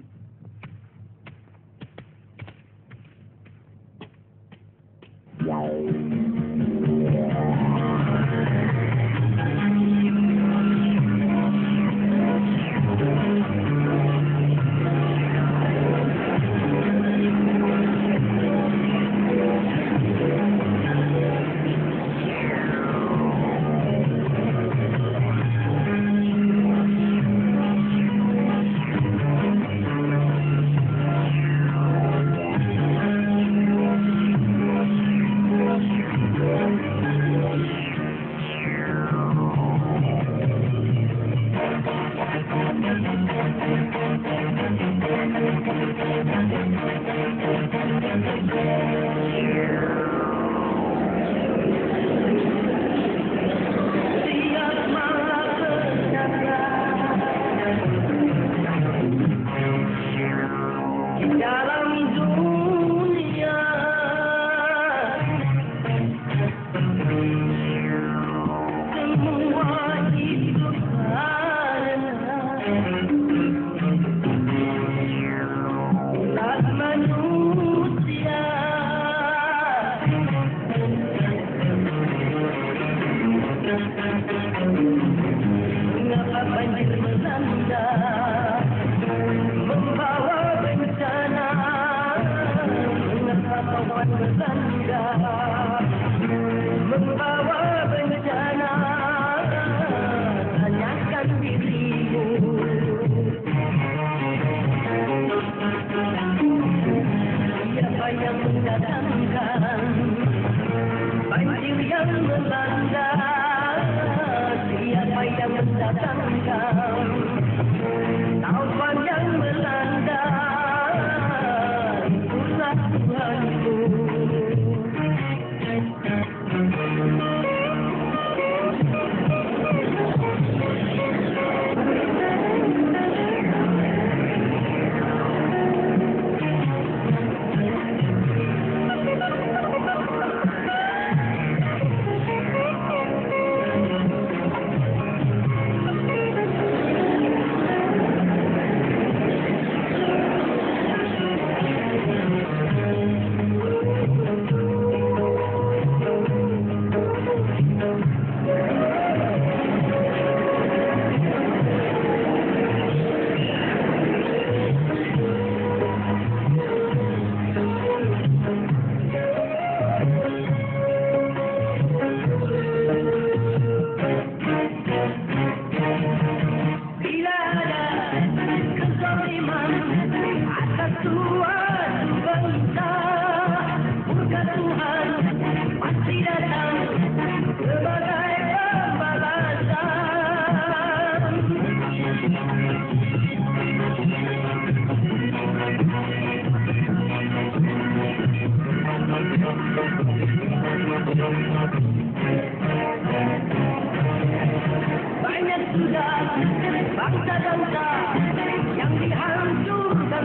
Banyak sudah bangsa-bangsa yang dihancurkan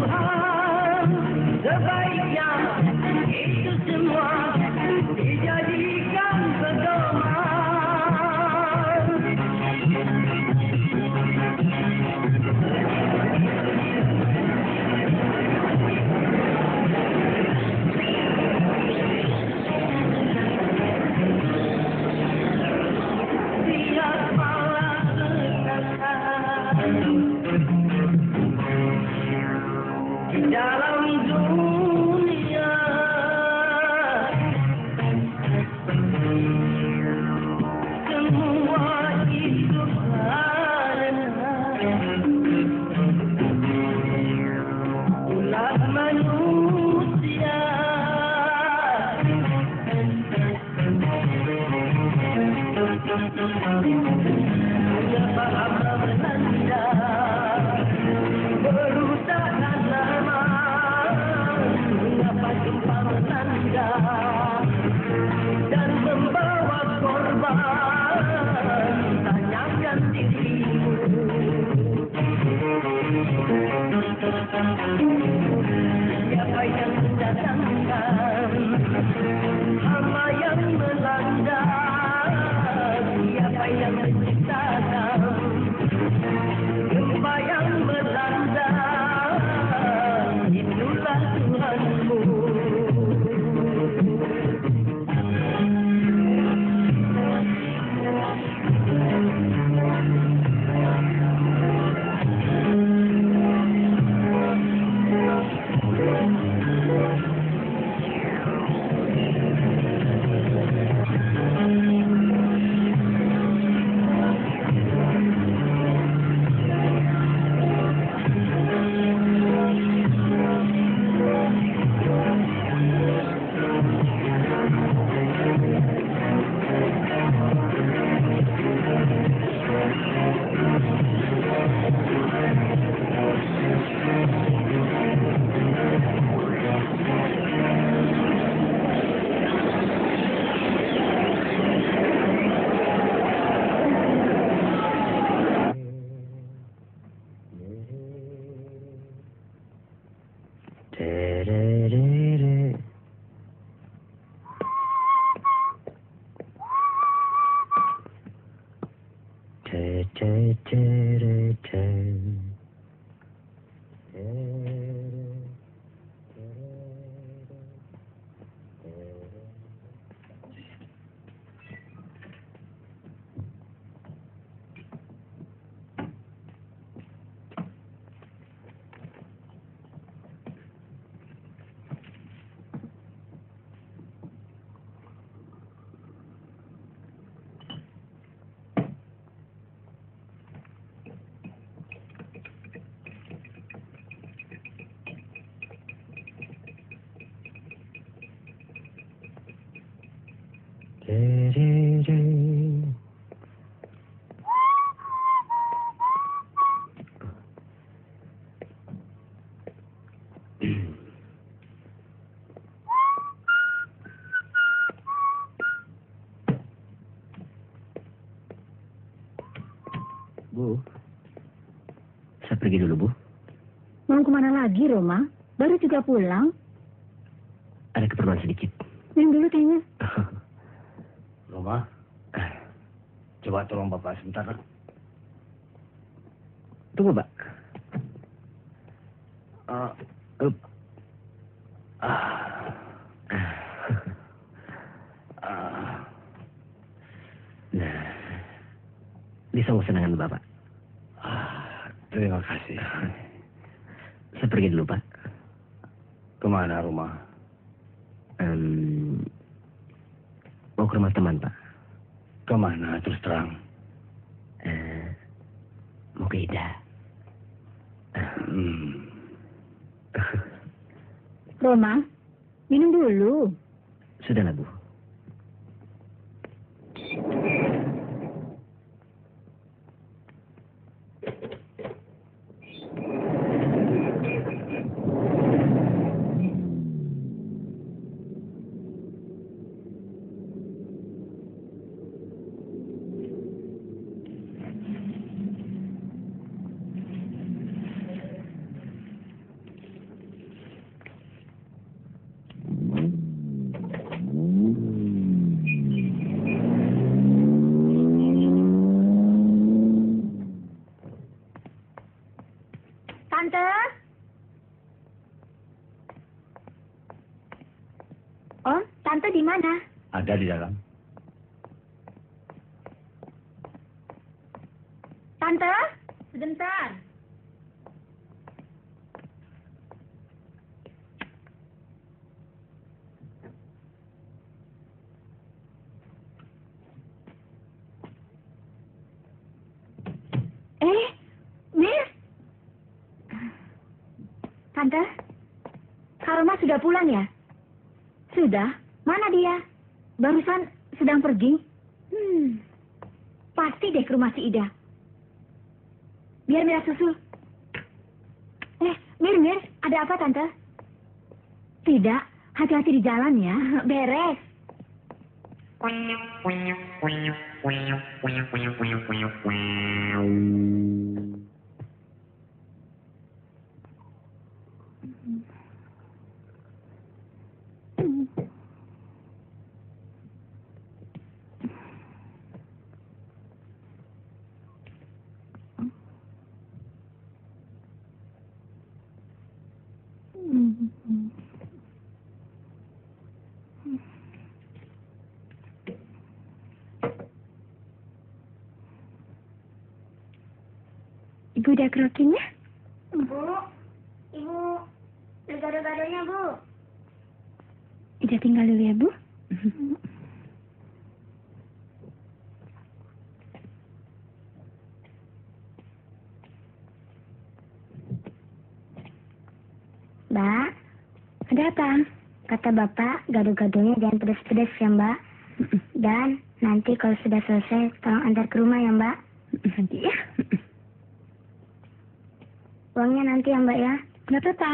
Tuhan. Sebaiknya itu semua dijadikan pedoman. Tiap malam Bu, saya pergi dulu, Bu. Mau kemana lagi, Roma? Baru juga pulang. Ada keperluan sedikit. Minum dulu kayaknya. Roma, coba tolong Bapak sebentar. Tunggu, Pak. Uh, Up. ah, ah. Nah, bisa kesenangan Bapak. Ah, terima kasih. Saya pergi dulu, Pak. Kemana rumah? Um, mau ke rumah teman, Pak. Kemana terus terang? Uh, mau ke Ida. Hmm. Roma, minum dulu. Sudahlah, Bu. Tante? Oh, Tante di mana? Ada di dalam. Tante? Sebentar. Eh, Miss? Tante, Kak Roma sudah pulang ya? Sudah? Mana dia? Barusan sedang pergi. Hmm, Pasti deh ke rumah si Ida. Biar Mira susul. Eh, Mir, Mir, ada apa Tante? Tidak, hati-hati di jalan ya. Beres. Ibu udah kerokin ya? Bu, Ibu, gado-gadonya, Bu. Ida tinggal dulu ya, Bu. Mbak, ada apa? Kata Bapak, gado-gadonya jangan pedas-pedas ya, Mbak. Dan nanti kalau sudah selesai, tolong antar ke rumah ya, Mbak. Nanti ya. Uangnya nanti ya, Mbak ya. Nggak apa-apa.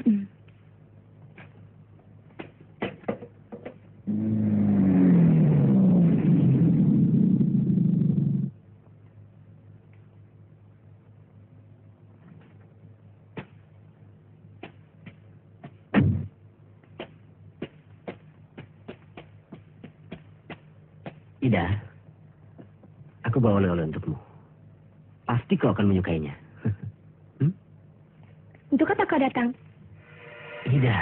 Ida, aku bawa oleh-oleh untukmu. Pasti kau akan menyukainya. Hmm? Untuk apa kau datang? Ida.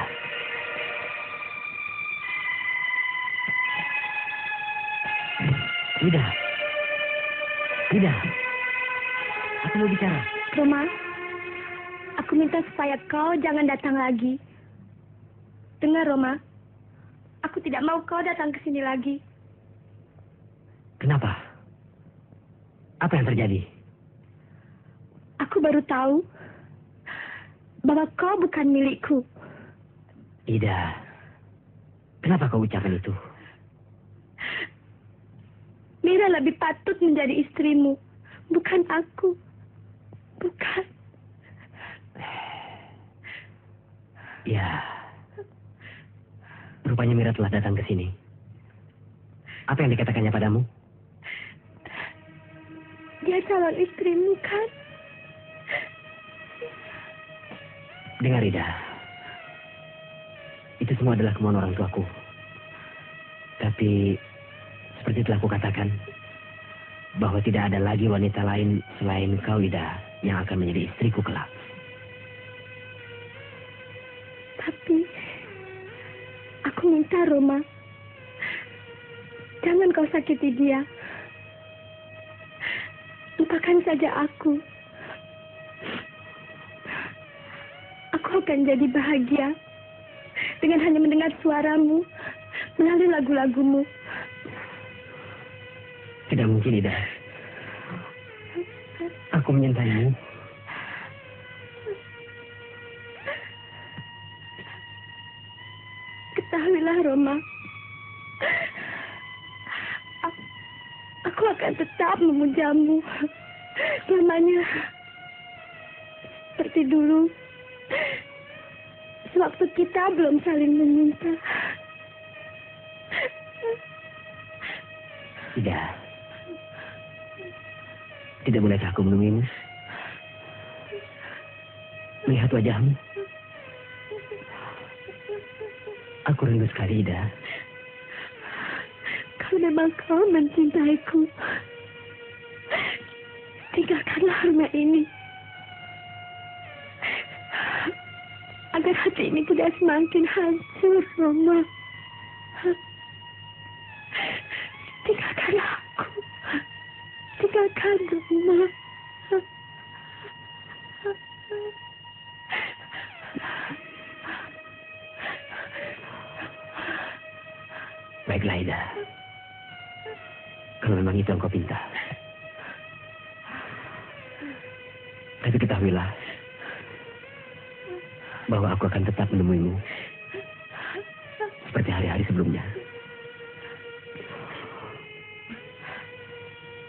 Ida. Ida. Aku mau bicara. Roma, aku minta supaya kau jangan datang lagi. Dengar, Roma. Aku tidak mau kau datang ke sini lagi. Kenapa? Apa yang terjadi? Aku baru tahu bahwa kau bukan milikku. Ida, kenapa kau ucapkan itu? Mira lebih patut menjadi istrimu, bukan aku. Bukan. Ya, rupanya Mira telah datang ke sini. Apa yang dikatakannya padamu? Dia calon istrimu, kan? Dengar, Ida. Itu semua adalah kemauan orang tuaku. Tapi, seperti telah kukatakan, bahwa tidak ada lagi wanita lain selain kau, Ida, yang akan menjadi istriku kelak. Tapi, aku minta, Roma, jangan kau sakiti dia. Lupakan saja aku. Aku akan jadi bahagia dengan hanya mendengar suaramu melalui lagu-lagumu. Tidak mungkin, Ida. Aku menyintaimu. Ketahuilah, Roma. Aku akan tetap memujamu selamanya. Seperti dulu. Sewaktu kita belum saling meminta. Tidak. Tidak bolehkah aku menemuimu? Melihat wajahmu. Aku rindu sekali, Ida. Kalau memang kau mencintaiku, tinggalkanlah rumah ini. Agar hati ini tidak semakin hancur, Roma. Tinggalkanlah aku. Tinggalkan Roma. Baiklah, Ida. Kalau memang itu yang kau pinta. Tapi ketahuilah bahwa aku akan tetap menemuimu seperti hari-hari sebelumnya.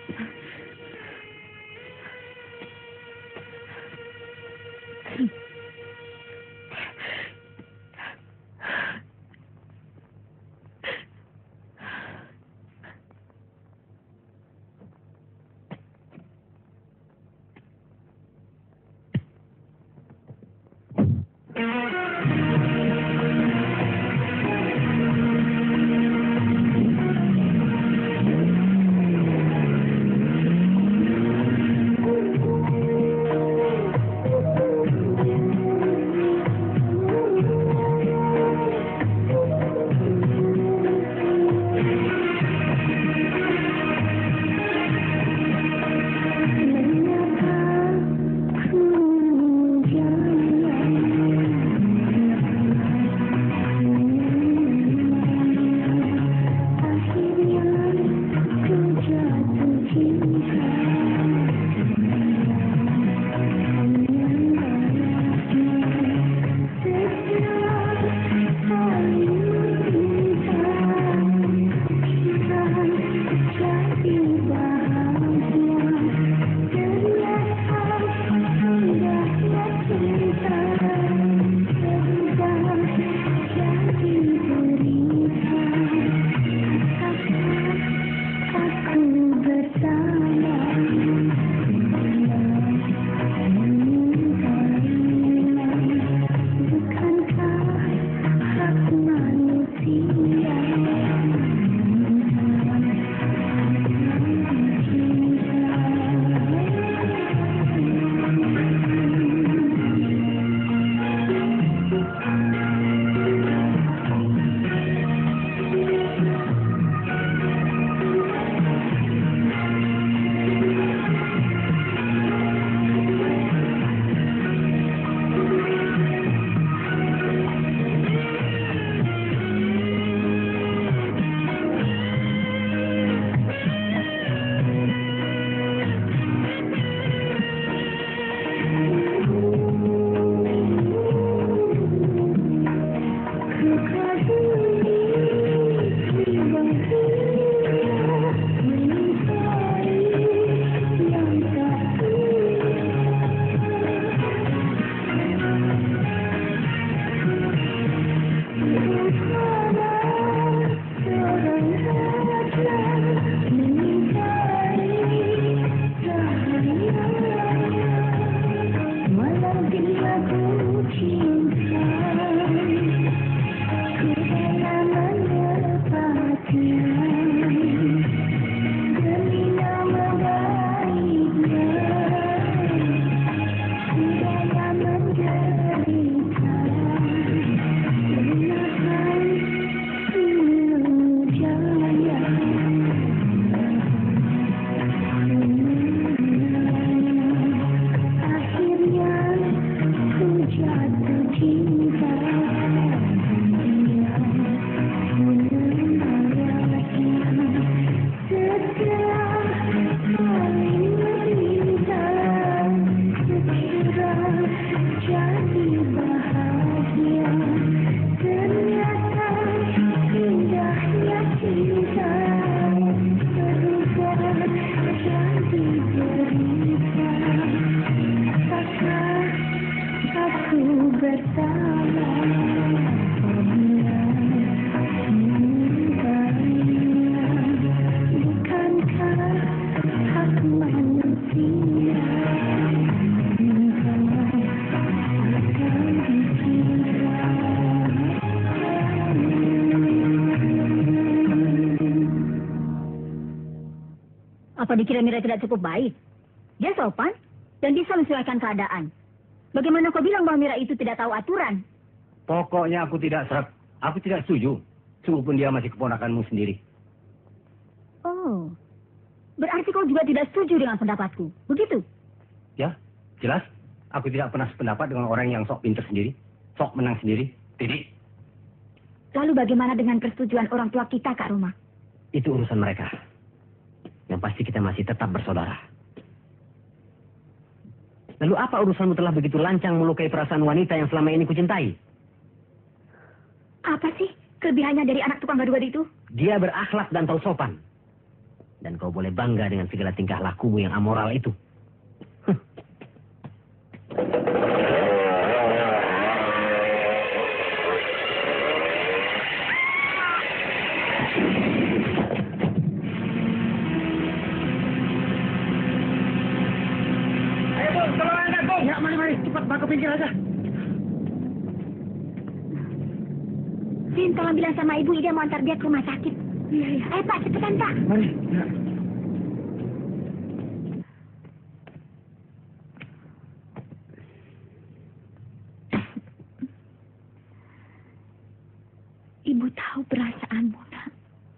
Apa dikira Mira tidak cukup baik? Dia sopan dan bisa menyesuaikan keadaan. Bagaimana kau bilang bahwa Mira itu tidak tahu aturan? Pokoknya aku tidak serap. Aku tidak setuju. Sungguhpun dia masih keponakanmu sendiri. Oh, berarti kau juga tidak setuju dengan pendapatku, begitu? Ya, jelas. Aku tidak pernah sependapat dengan orang yang sok pintar sendiri. Sok menang sendiri. Tidik. Lalu bagaimana dengan persetujuan orang tua kita, Kak Roma? Itu urusan mereka. Yang pasti kita masih tetap bersaudara. Lalu apa urusanmu telah begitu lancang melukai perasaan wanita yang selama ini kucintai? Apa sih kelebihannya dari anak tukang gado-gado itu? Dia berakhlak dan tahu sopan. Dan kau boleh bangga dengan segala tingkah lakumu yang amoral itu. Ya, mari, mari. Cepat bawa ke pinggir aja. Sin, tolong bilang sama ibu Ida mau antar dia ke rumah sakit. Iya, iya. Ayo Pak, cepetan Pak. Mari. Ya. Ibu tahu perasaanmu, nak.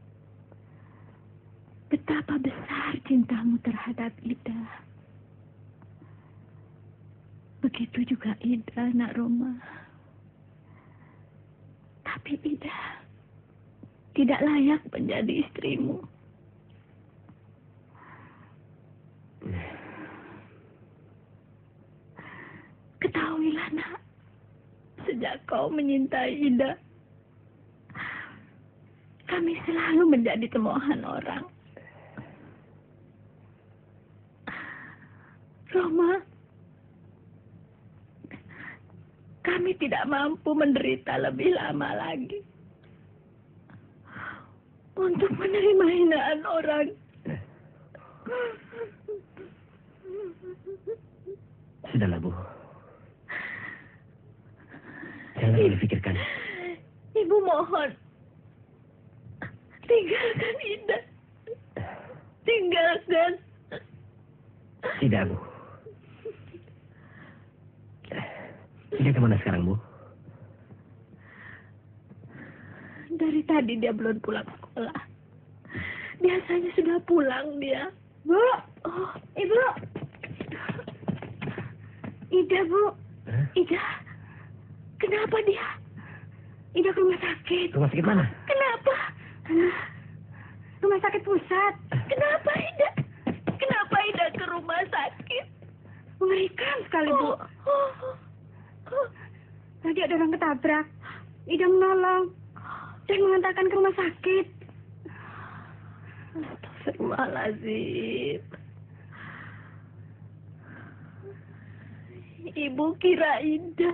Betapa besar cintamu terhadap Ida. Begitu juga Ida, nak Roma. Tapi Ida tidak layak menjadi istrimu. Ketahuilah, nak. Sejak kau menyintai Ida, kami selalu menjadi cemoohan orang. Roma, kami tidak mampu menderita lebih lama lagi untuk menerima hinaan orang. Sudahlah, Bu. Jangan lagi pikirkan. Ibu mohon, tinggalkan Ida. Tinggalkan. Tidak, Bu. Dia kemana sekarang, Bu? Dari tadi dia belum pulang sekolah. Biasanya sudah pulang dia. Bu, Oh, Ibu. Ida, Bu. Hah? Ida, kenapa dia? Ida ke rumah sakit. Rumah sakit mana? Kenapa? Rumah sakit pusat. Kenapa Ida? Kenapa Ida ke rumah sakit? Mengerikan sekali, Bu. Oh, oh, oh. Tadi ada orang ketabrak. Ida menolong dan mengantarkan ke rumah sakit. Astagfirullahaladzim. Ibu kira Ida.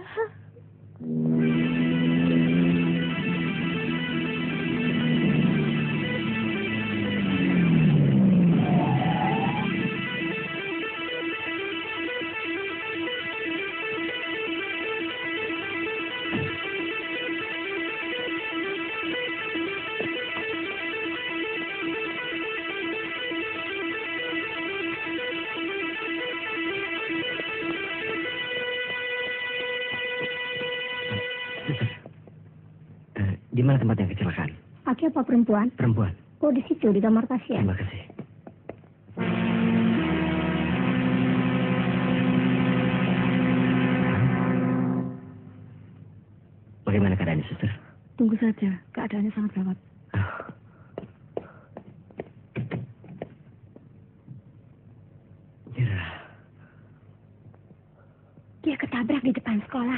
Eh, di mana tempat yang kecelakaan? Laki apa perempuan? Perempuan. Oh, di situ, di kamar pasien. Terima kasih. Bagaimana keadaannya, suster? Tunggu saja, keadaannya sangat gawat. Mira. Dia ketabrak di depan sekolah.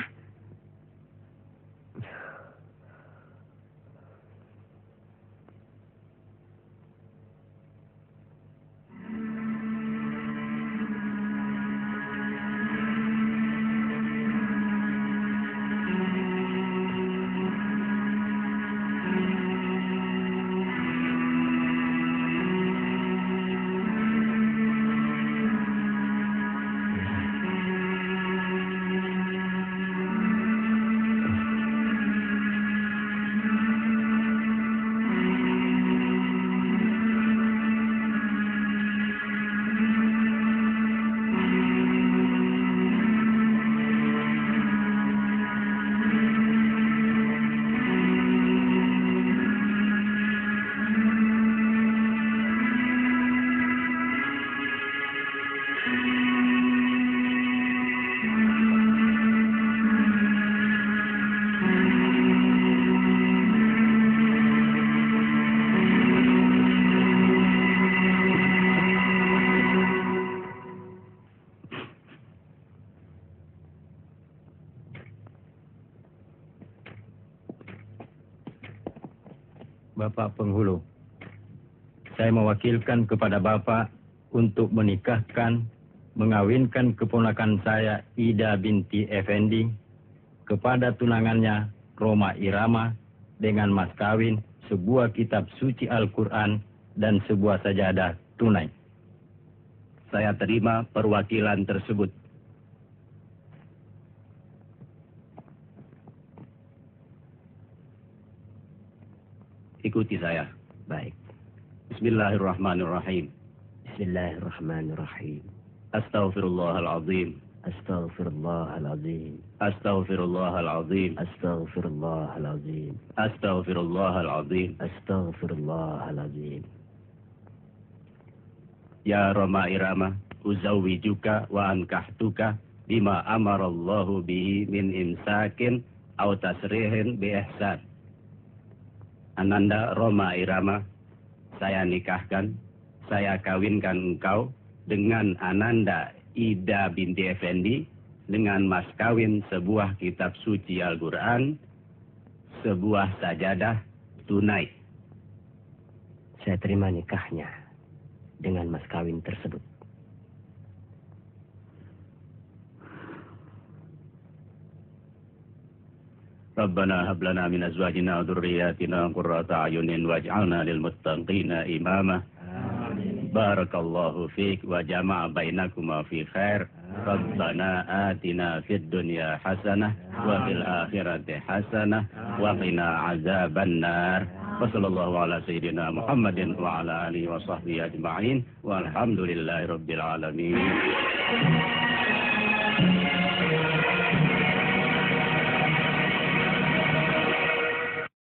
Bapak penghulu, saya mewakilkan kepada Bapak untuk menikahkan, mengawinkan keponakan saya Ida binti Effendi kepada tunangannya Roma Irama dengan mas kawin sebuah kitab suci Al-Quran dan sebuah sajadah tunai. Saya terima perwakilan tersebut. Ikuti saya. Baik. Bismillahirrahmanirrahim. Bismillahirrahmanirrahim. Astaghfirullahaladzim. Astaghfirullahaladzim. Astaghfirullahaladzim. Astaghfirullahaladzim. Astaghfirullahaladzim. Astaghfirullahaladzim. Ya Roma Irama, uzawwijuka wa ankahtuka bima amarallahu bihi min imsakin au tasrihin bi ihsan. Ananda Roma Irama, saya nikahkan, saya kawinkan engkau dengan Ananda Ida binti Effendi dengan mas kawin sebuah kitab suci Al-Quran, sebuah sajadah tunai. Saya terima nikahnya dengan mas kawin tersebut. Rabbana hab lana min azwajina wa dhurriyyatina qurrata a'yunin waj'alna lil muttaqina imama. Amin. Barakallahu fiik wa jama'a bainakuma fi khair. Rabbana atina fid dunya hasanah wa fil akhirati hasanah wa qina azaban nar. Wa sallallahu ala sayyidina Muhammadin wa ala alihi wa sahbihi ajma'in. Walhamdulillahi rabbil alamin.